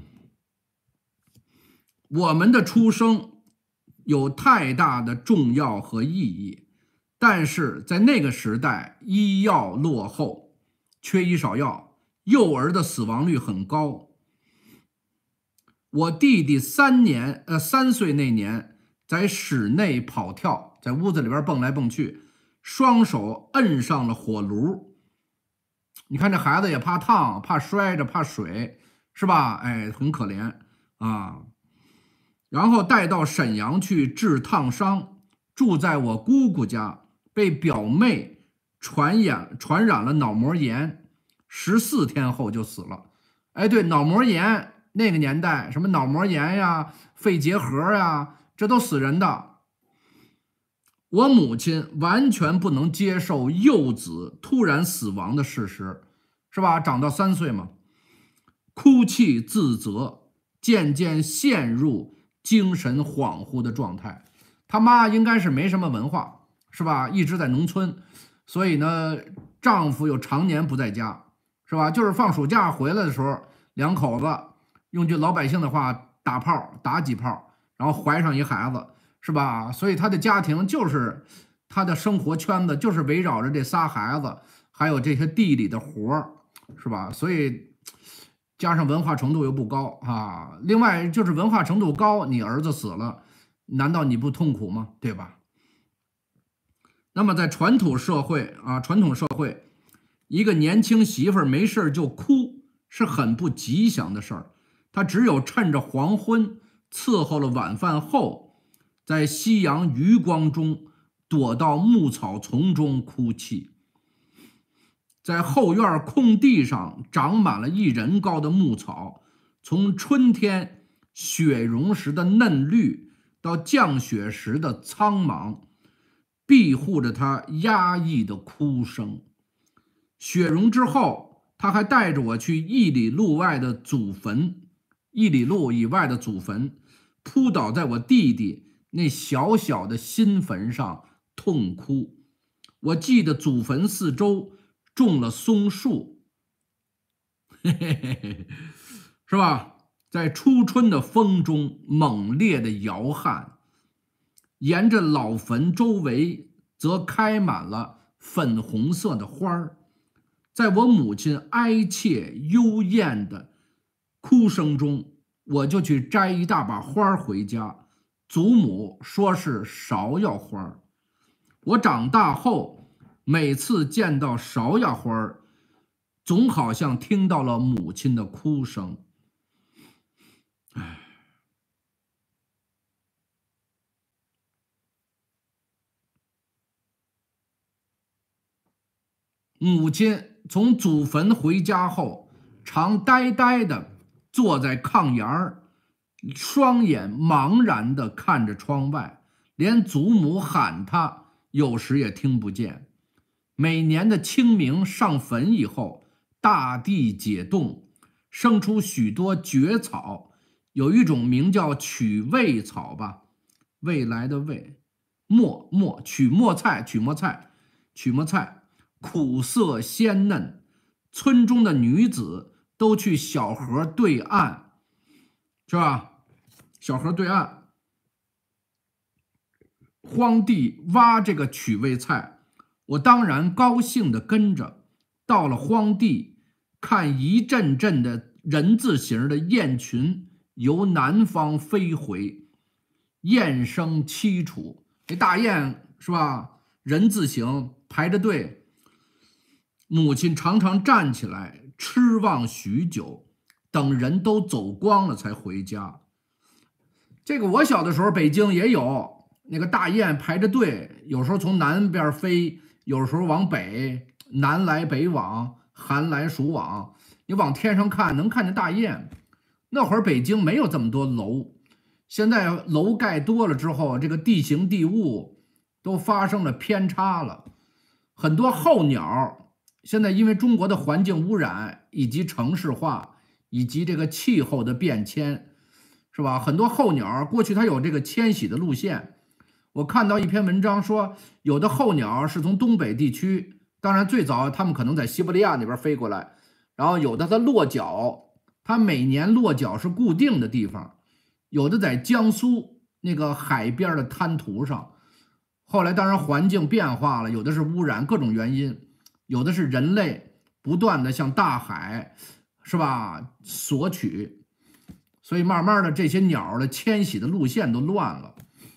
我们的出生有太大的重要和意义，但是在那个时代，医药落后，缺医少药，幼儿的死亡率很高。我弟弟三年，呃，三岁那年，在室内跑跳，在屋子里边蹦来蹦去，双手摁上了火炉。你看这孩子也怕烫，怕摔着，怕水，是吧？哎，很可怜啊。然后带到沈阳去治烫伤，住在我姑姑家，被表妹传染传染了脑膜炎，十四天后就死了。哎，对，脑膜炎那个年代，什么脑膜炎呀、肺结核呀，这都死人的。我母亲完全不能接受幼子突然死亡的事实，是吧？长到三岁嘛，哭泣自责，渐渐陷入精神恍惚的状态。他妈应该是没什么文化，是吧？一直在农村，所以呢，丈夫又常年不在家，是吧？就是放暑假回来的时候，两口子用句老百姓的话，打炮打几炮，然后怀上一孩子，是吧？所以他的家庭就是他的生活圈子，就是围绕着这仨孩子，还有这些地里的活儿，是吧？所以加上文化程度又不高啊，另外就是文化程度高，你儿子死了，难道你不痛苦吗？对吧？那么在传统社会啊，传统社会，一个年轻媳妇儿没事就哭是很不吉祥的事儿。她只有趁着黄昏，伺候了晚饭后，在夕阳余光中躲到牧草丛中哭泣。在后院空地上长满了一人高的牧草，从春天雪融时的嫩绿到降雪时的苍茫，庇护着他压抑的哭声。雪融之后，他还带着我去一里路外的祖坟，一里路以外的祖坟，扑倒在我弟弟那小小的新坟上痛哭。我记得祖坟四周种了松树，嘿嘿嘿嘿，是吧？在初春的风中猛烈的摇撼，沿着老坟周围则开满了粉红色的花儿。在我母亲哀切幽咽的哭声中，我就去摘一大把花回家。祖母说是芍药花。我长大后，每次见到芍药花，总好像听到了母亲的哭声。唉， 母亲从祖坟回家后，常呆呆地坐在炕沿儿，双眼茫然地看着窗外，连祖母喊她，有时也听不见。每年的清明上坟以后，大地解冻，生出许多蕨草，有一种名叫曲味草吧，未来的未，墨墨曲墨菜，曲墨菜，曲墨菜，苦涩鲜嫩。村中的女子都去小河对岸，是吧？小河对岸，荒地挖这个曲味菜，我当然高兴地跟着。到了荒地，看一阵阵的人字形的雁群由南方飞回，雁声凄楚。这大雁是吧？人字形排着队，母亲常常站起来痴望许久，等人都走光了才回家。这个我小的时候，北京也有那个大雁排着队，有时候从南边飞，有时候往北，南来北往，寒来暑往。你往天上看，能看见大雁。那会儿北京没有这么多楼，现在楼盖多了之后，这个地形地物都发生了偏差了。很多候鸟现在因为中国的环境污染以及城市化以及这个气候的变迁，是吧？很多候鸟过去它有这个迁徙的路线。我看到一篇文章说，有的候鸟是从东北地区，当然最早他们可能在西伯利亚那边飞过来，然后有的它落脚，它每年落脚是固定的地方，有的在江苏那个海边的滩涂上。后来当然环境变化了，有的是污染，各种原因，有的是人类不断的向大海，是吧，索取，所以慢慢的这些鸟的迁徙的路线都乱了。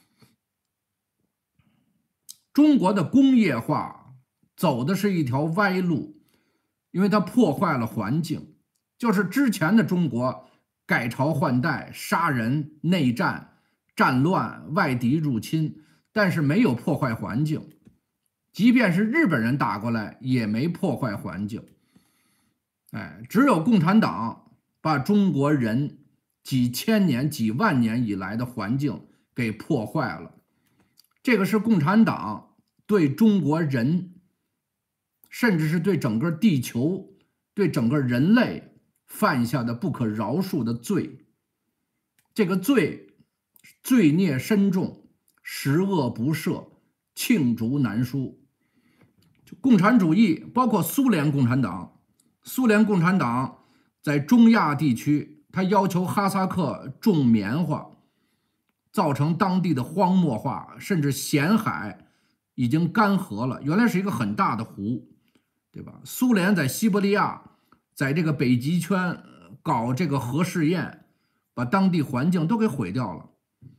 中国的工业化走的是一条歪路，因为它破坏了环境。就是之前的中国改朝换代、杀人、内战、战乱、外敌入侵，但是没有破坏环境。即便是日本人打过来，也没破坏环境。哎，只有共产党把中国人几千年、几万年以来的环境给破坏了。这个是共产党对中国人，甚至是对整个地球、对整个人类犯下的不可饶恕的罪。这个罪，罪孽深重，十恶不赦，罄竹难书。共产主义包括苏联共产党，苏联共产党在中亚地区，他要求哈萨克种棉花，造成当地的荒漠化，甚至咸海已经干涸了，原来是一个很大的湖，对吧？苏联在西伯利亚，在这个北极圈搞这个核试验，把当地环境都给毁掉了。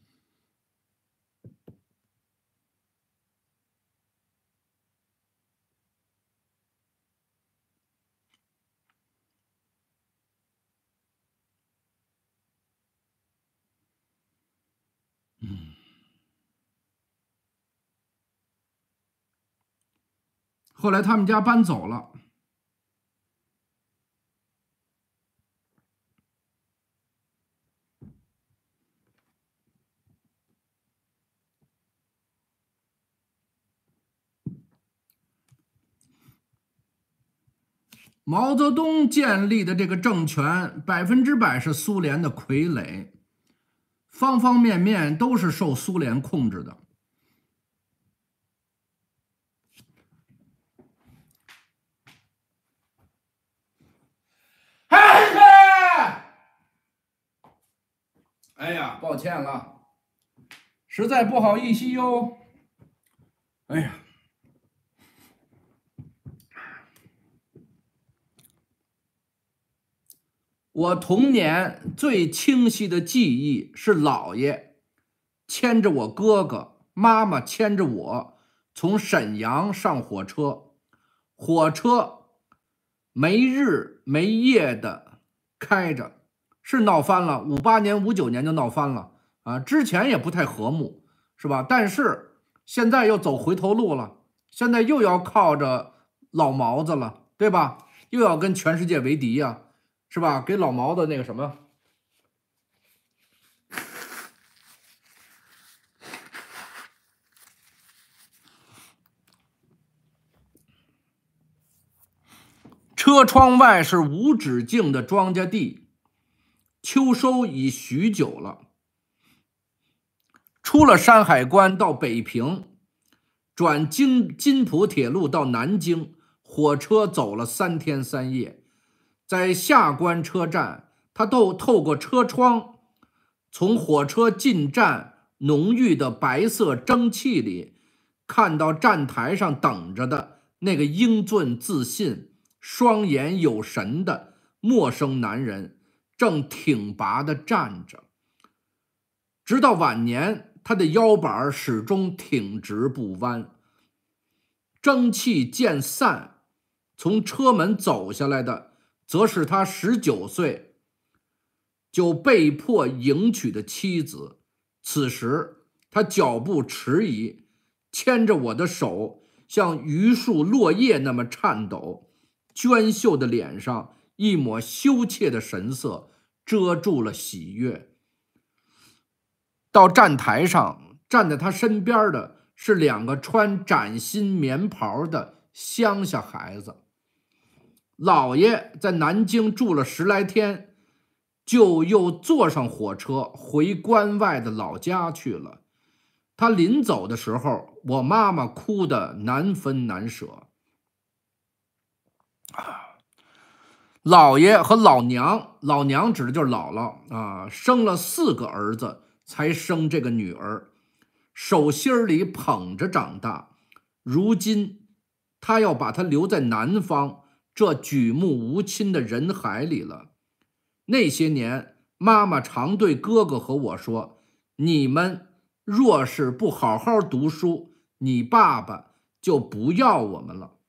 嗯，后来他们家搬走了。毛泽东建立的这个政权，百分之百是苏联的傀儡，方方面面都是受苏联控制的。哎呀，抱歉了，实在不好意思哟。哎呀。我童年最清晰的记忆是姥爷牵着我哥哥，妈妈牵着我从沈阳上火车，火车没日没夜的开着，是闹翻了，五八年、五九年就闹翻了啊！之前也不太和睦，是吧？但是现在又走回头路了，现在又要靠着老毛子了，对吧？又要跟全世界为敌呀，是吧？给老毛子那个什么。车窗外是无止境的庄稼地，秋收已许久了。出了山海关到北平，转京津浦铁路到南京，火车走了三天三夜。在下关车站，他都透过车窗，从火车进站浓郁的白色蒸汽里，看到站台上等着的那个英俊自信、双眼有神的陌生男人，正挺拔地站着。直到晚年，他的腰板始终挺直不弯。蒸汽渐散，从车门走下来的，则是他十九岁就被迫迎娶的妻子。此时，他脚步迟疑，牵着我的手，像榆树落叶那么颤抖。娟秀的脸上，一抹羞怯的神色遮住了喜悦。到站台上，站在他身边的是两个穿崭新棉袍的乡下孩子。老爷在南京住了十来天，就又坐上火车回关外的老家去了。他临走的时候，我妈妈哭得难分难舍。老爷和老娘，老娘指的就是姥姥啊，生了四个儿子，才生这个女儿，手心里捧着长大。如今他要把她留在南方这举目无亲的人海里了。那些年，妈妈常对哥哥和我说，你们若是不好好读书，你爸爸就不要我们了。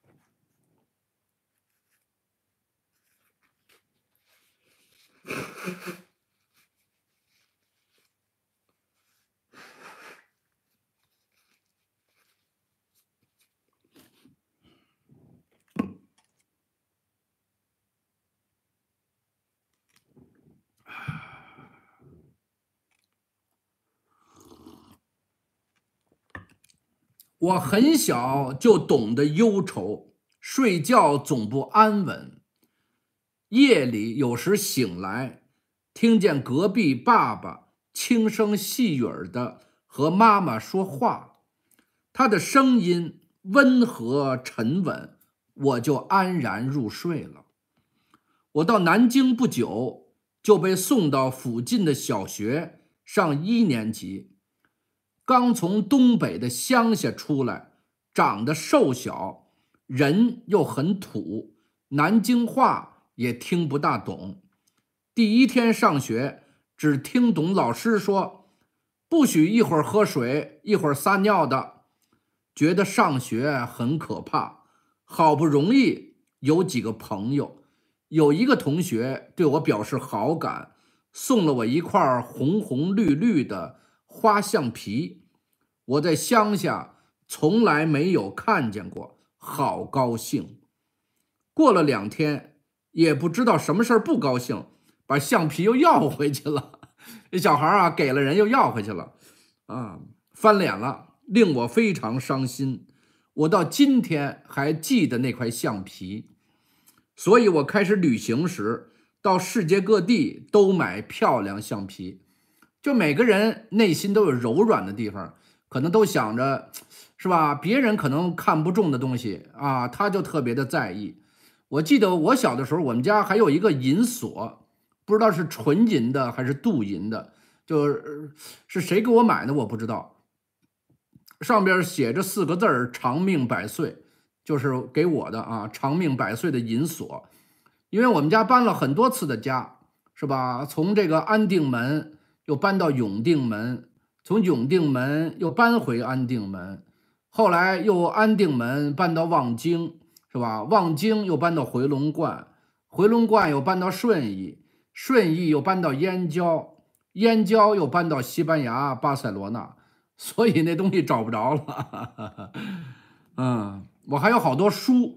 我很小就懂得忧愁，睡觉总不安稳。夜里有时醒来，听见隔壁爸爸轻声细语的和妈妈说话，他的声音温和沉稳，我就安然入睡了。我到南京不久，就被送到附近的小学上一年级。刚从东北的乡下出来，长得瘦小，人又很土，南京话也听不大懂。第一天上学，只听懂老师说不许一会儿喝水，一会儿撒尿的，觉得上学很可怕。好不容易有几个朋友，有一个同学对我表示好感，送了我一块红红绿绿的花橡皮。我在乡下从来没有看见过，好高兴。过了两天，也不知道什么事儿不高兴，把橡皮又要回去了。这小孩啊，给了人又要回去了，啊，翻脸了，令我非常伤心。我到今天还记得那块橡皮，所以我开始旅行时，到世界各地都买漂亮橡皮。就每个人内心都有柔软的地方，可能都想着，是吧？别人可能看不中的东西啊，他就特别的在意。我记得我小的时候，我们家还有一个银锁，不知道是纯银的还是镀银的，就是是谁给我买的我不知道。上边写着四个字儿“长命百岁”，就是给我的啊，长命百岁的银锁。因为我们家搬了很多次的家，是吧？从这个安定门又搬到永定门，从永定门又搬回安定门，后来又安定门搬到望京，是吧？望京又搬到回龙观，回龙观又搬到顺义，顺义又搬到燕郊，燕郊又搬到西班牙巴塞罗那，所以那东西找不着了。嗯，我还有好多书，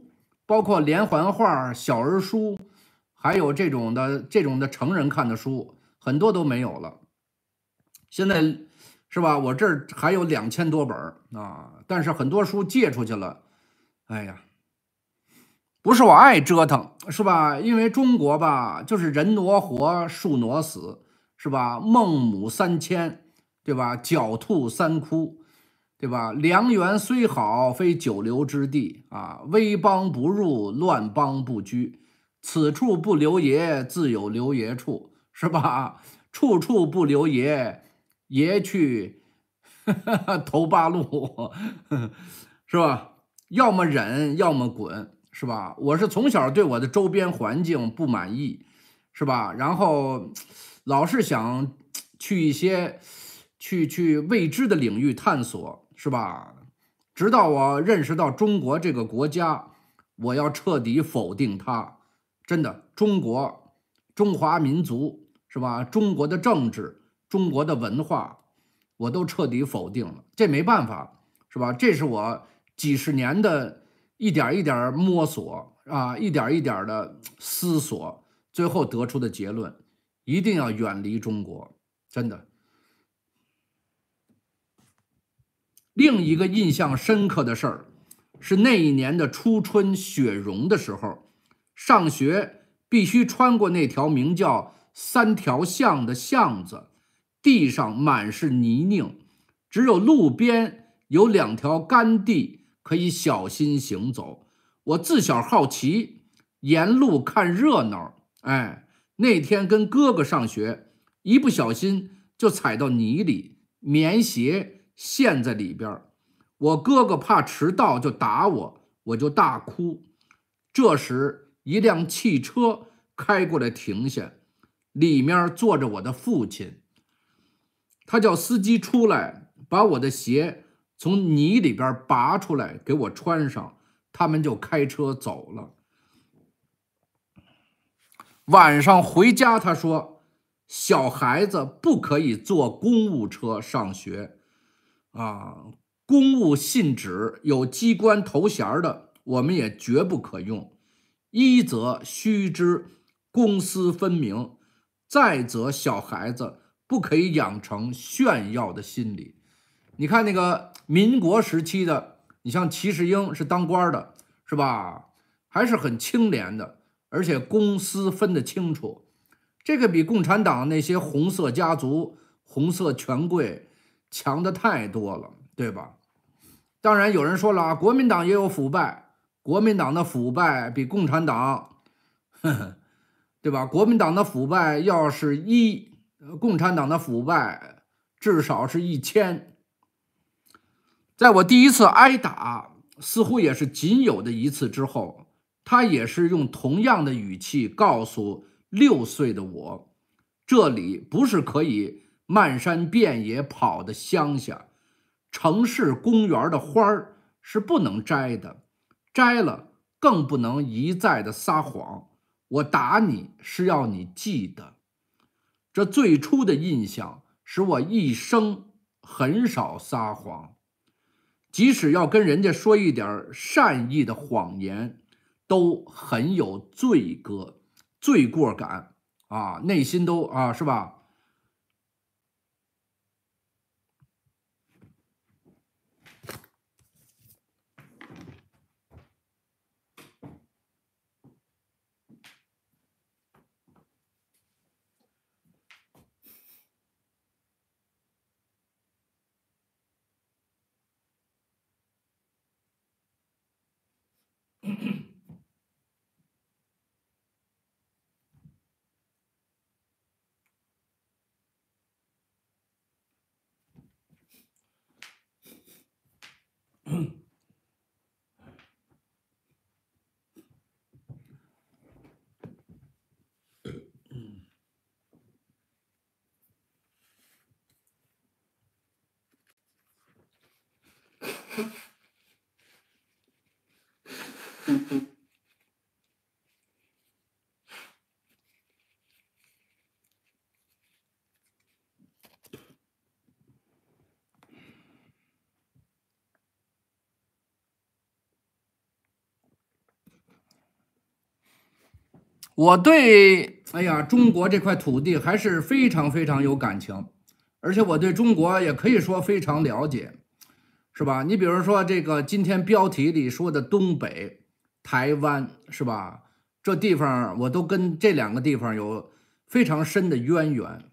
包括连环画、小人书，还有这种的这种的成人看的书，很多都没有了。现在是吧？我这儿还有两千多本啊，但是很多书借出去了。哎呀，不是我爱折腾，是吧？因为中国吧，就是人挪活，树挪死，是吧？孟母三迁，对吧？狡兔三窟，对吧？良缘虽好，非久留之地啊！危邦不入，乱邦不居。此处不留爷，自有留爷处，是吧？处处不留爷，爷去投八路，是吧？要么忍，要么滚，是吧？我是从小对我的周边环境不满意，是吧？然后老是想去一些去去未知的领域探索，是吧？直到我认识到中国这个国家，我要彻底否定它。真的，中国、中华民族，是吧？中国的政治、中国的文化，我都彻底否定了。这没办法，是吧？这是我几十年的一点一点摸索啊，一点一点的思索，最后得出的结论：一定要远离中国。真的。另一个印象深刻的事儿，是那一年的初春雪融的时候，上学必须穿过那条名叫三条巷的巷子，地上满是泥泞，只有路边有两条干地可以小心行走。我自小好奇，沿路看热闹。哎，那天跟哥哥上学，一不小心就踩到泥里，棉鞋陷在里边。我哥哥怕迟到就打我，我就大哭。这时一辆汽车开过来停下，里面坐着我的父亲。他叫司机出来，把我的鞋从泥里边拔出来给我穿上，他们就开车走了。晚上回家，他说小孩子不可以坐公务车上学啊，公务信纸有机关头衔的，我们也绝不可用。一则须知公私分明，再则小孩子不可以养成炫耀的心理。你看那个民国时期的，你像齐世英是当官的，是吧？还是很清廉的，而且公私分得清楚。这个比共产党那些红色家族、红色权贵强的太多了，对吧？当然有人说了啊，国民党也有腐败，国民党的腐败比共产党，呵呵，对吧？国民党的腐败要是一，共产党的腐败至少是一千。在我第一次挨打，似乎也是仅有的一次之后，他也是用同样的语气告诉六岁的我，这里不是可以漫山遍野跑的乡下，城市公园的花儿是不能摘的，摘了更不能一再的撒谎。我打你是要你记得。这最初的印象使我一生很少撒谎。即使要跟人家说一点善意的谎言，都很有罪恶、罪过感啊，内心都啊，是吧？ 我对，哎呀，中国这块土地还是非常非常有感情，而且我对中国也可以说非常了解，是吧？你比如说这个今天标题里说的东北、台湾，是吧？这地方我都跟这两个地方有非常深的渊源。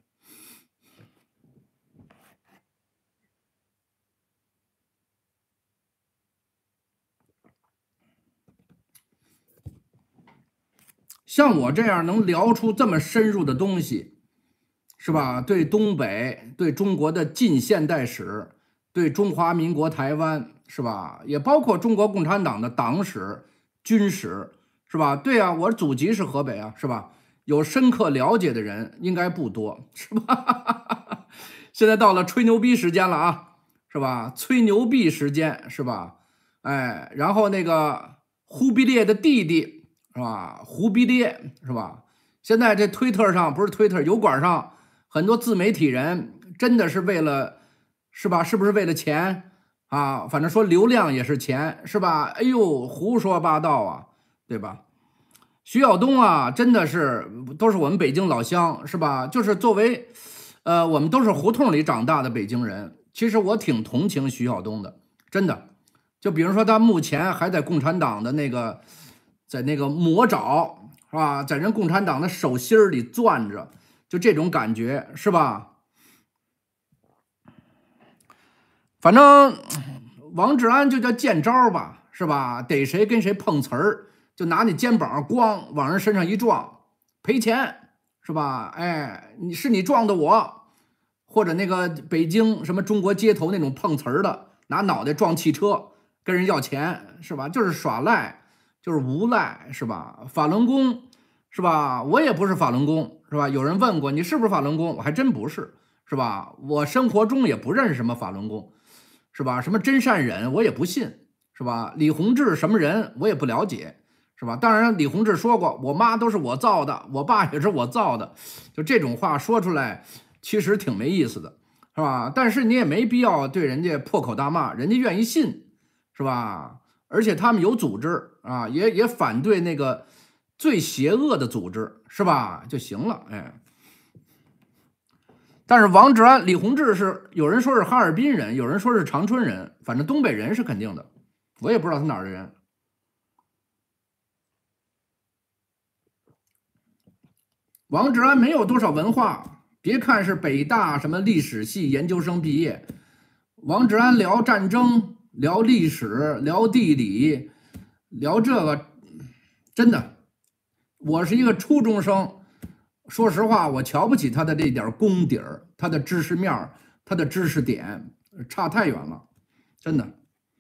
像我这样能聊出这么深入的东西，是吧？对东北，对中国的近现代史，对中华民国台湾，是吧？也包括中国共产党的党史、军史，是吧？对啊，我祖籍是河北啊，是吧？有深刻了解的人应该不多，是吧？现在到了吹牛逼时间了啊，是吧？吹牛逼时间，是吧？哎，然后那个忽必烈的弟弟，是吧？忽必烈，是吧？现在这推特上不是推特，油管上很多自媒体人真的是为了，是吧？是不是为了钱啊？反正说流量也是钱，是吧？哎呦，胡说八道啊，对吧？徐晓东啊，真的是都是我们北京老乡，是吧？就是作为，呃，我们都是胡同里长大的北京人，其实我挺同情徐晓东的，真的。就比如说他目前还在共产党的那个，在那个魔爪，是吧？在人共产党的手心里攥着，就这种感觉，是吧？反正王志安就叫见招吧，是吧？逮谁跟谁碰瓷儿，就拿你肩膀咣往人身上一撞，赔钱，是吧？哎，你是你撞的我，或者那个北京什么中国街头那种碰瓷儿的，拿脑袋撞汽车跟人要钱，是吧？就是耍赖，就是无赖，是吧？法轮功，是吧？我也不是法轮功，是吧？有人问过你是不是法轮功，我还真不是，是吧？我生活中也不认识什么法轮功。是吧？什么真善忍我也不信，是吧？李洪志什么人我也不了解，是吧？当然，李洪志说过，我妈都是我造的，我爸也是我造的，就这种话说出来，其实挺没意思的，是吧？但是你也没必要对人家破口大骂，人家愿意信，是吧？而且他们有组织啊，也也反对那个最邪恶的组织，是吧？就行了，哎。但是王志安、李洪志是有人说是哈尔滨人，有人说是长春人，反正东北人是肯定的，我也不知道他哪儿的人。王志安没有多少文化，别看是北大什么历史系研究生毕业，王志安聊战争、聊历史、聊地理、聊这个，真的，我是一个初中生。说实话，我瞧不起他的这点功底儿，他的知识面他的知识点差太远了，真的。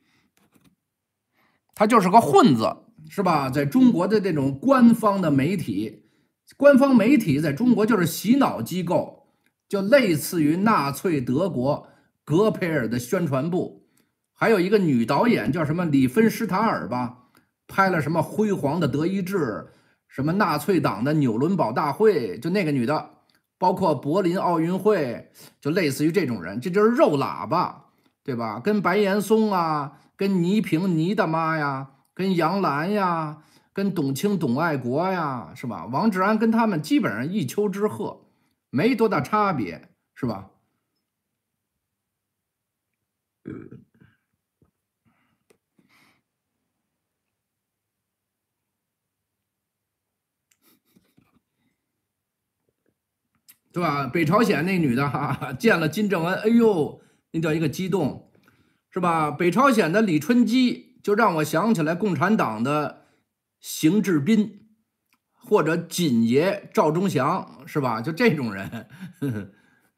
他就是个混子，是吧？在中国的这种官方的媒体，官方媒体在中国就是洗脑机构，就类似于纳粹德国格培尔的宣传部。还有一个女导演叫什么里芬施塔尔吧，拍了什么辉煌的德意志，什么纳粹党的纽伦堡大会，就那个女的，包括柏林奥运会，就类似于这种人，这就是肉喇叭，对吧？跟白岩松啊，跟倪萍倪大妈呀，跟杨澜呀，跟董卿董爱国呀，是吧？王志安跟他们基本上一丘之貉，没多大差别，是吧？对吧？北朝鲜那女的哈、啊，见了金正恩，哎呦，那叫一个激动，是吧？北朝鲜的李春基就让我想起来共产党的邢志斌或者锦爷赵忠祥，是吧？就这种人，呵呵。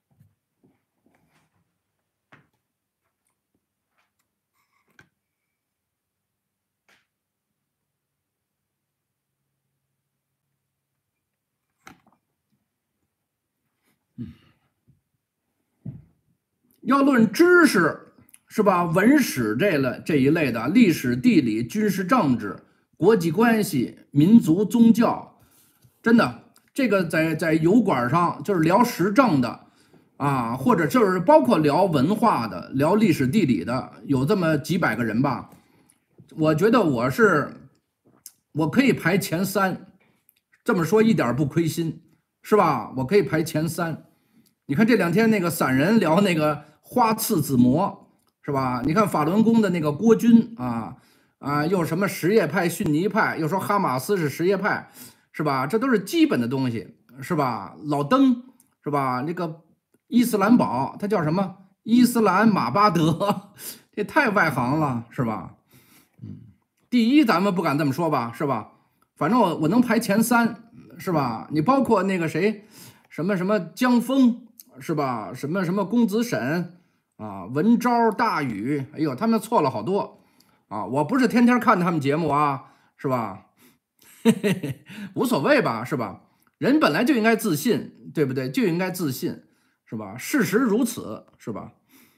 要论知识，是吧？文史这类这一类的，历史、地理、军事、政治、国际关系、民族、宗教，真的，这个在在油管上就是聊时政的啊，或者就是包括聊文化的、聊历史地理的，有这么几百个人吧。我觉得我是我可以排前三， 这么说一点不亏心，是吧？我可以排前三。你看这两天那个散人聊那个花刺子模，是吧？你看法轮功的那个郭军啊啊，又什么什叶派、逊尼派，又说哈马斯是什叶派，是吧？这都是基本的东西，是吧？老登是吧？那个伊斯兰堡，他叫什么？伊斯兰马巴德，这太外行了，是吧？嗯，第一咱们不敢这么说吧，是吧？反正我我能排前三，是吧？你包括那个谁，什么什么江峰，是吧？什么什么公子沈啊，文昭、大宇，哎呦，他们错了好多啊！我不是天天看他们节目啊，是吧？嘿嘿嘿，无所谓吧，是吧？人本来就应该自信，对不对？就应该自信，是吧？事实如此，是吧？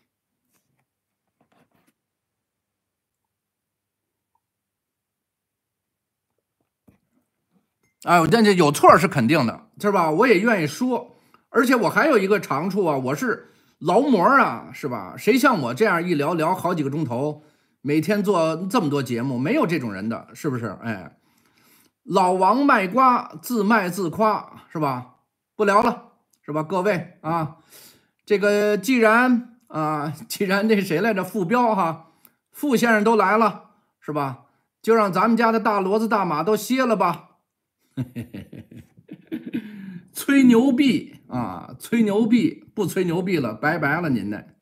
哎，我这这有错是肯定的，是吧？我也愿意说，而且我还有一个长处啊，我是劳模啊，是吧？谁像我这样一聊聊好几个钟头，每天做这么多节目，没有这种人的，是不是？哎，老王卖瓜，自卖自夸，是吧？不聊了，是吧？各位啊，这个既然啊，既然那谁来着，傅彪哈，傅先生都来了，是吧？就让咱们家的大骡子大马都歇了吧。吹牛逼啊！吹牛逼，不吹牛逼了，拜拜了您呢。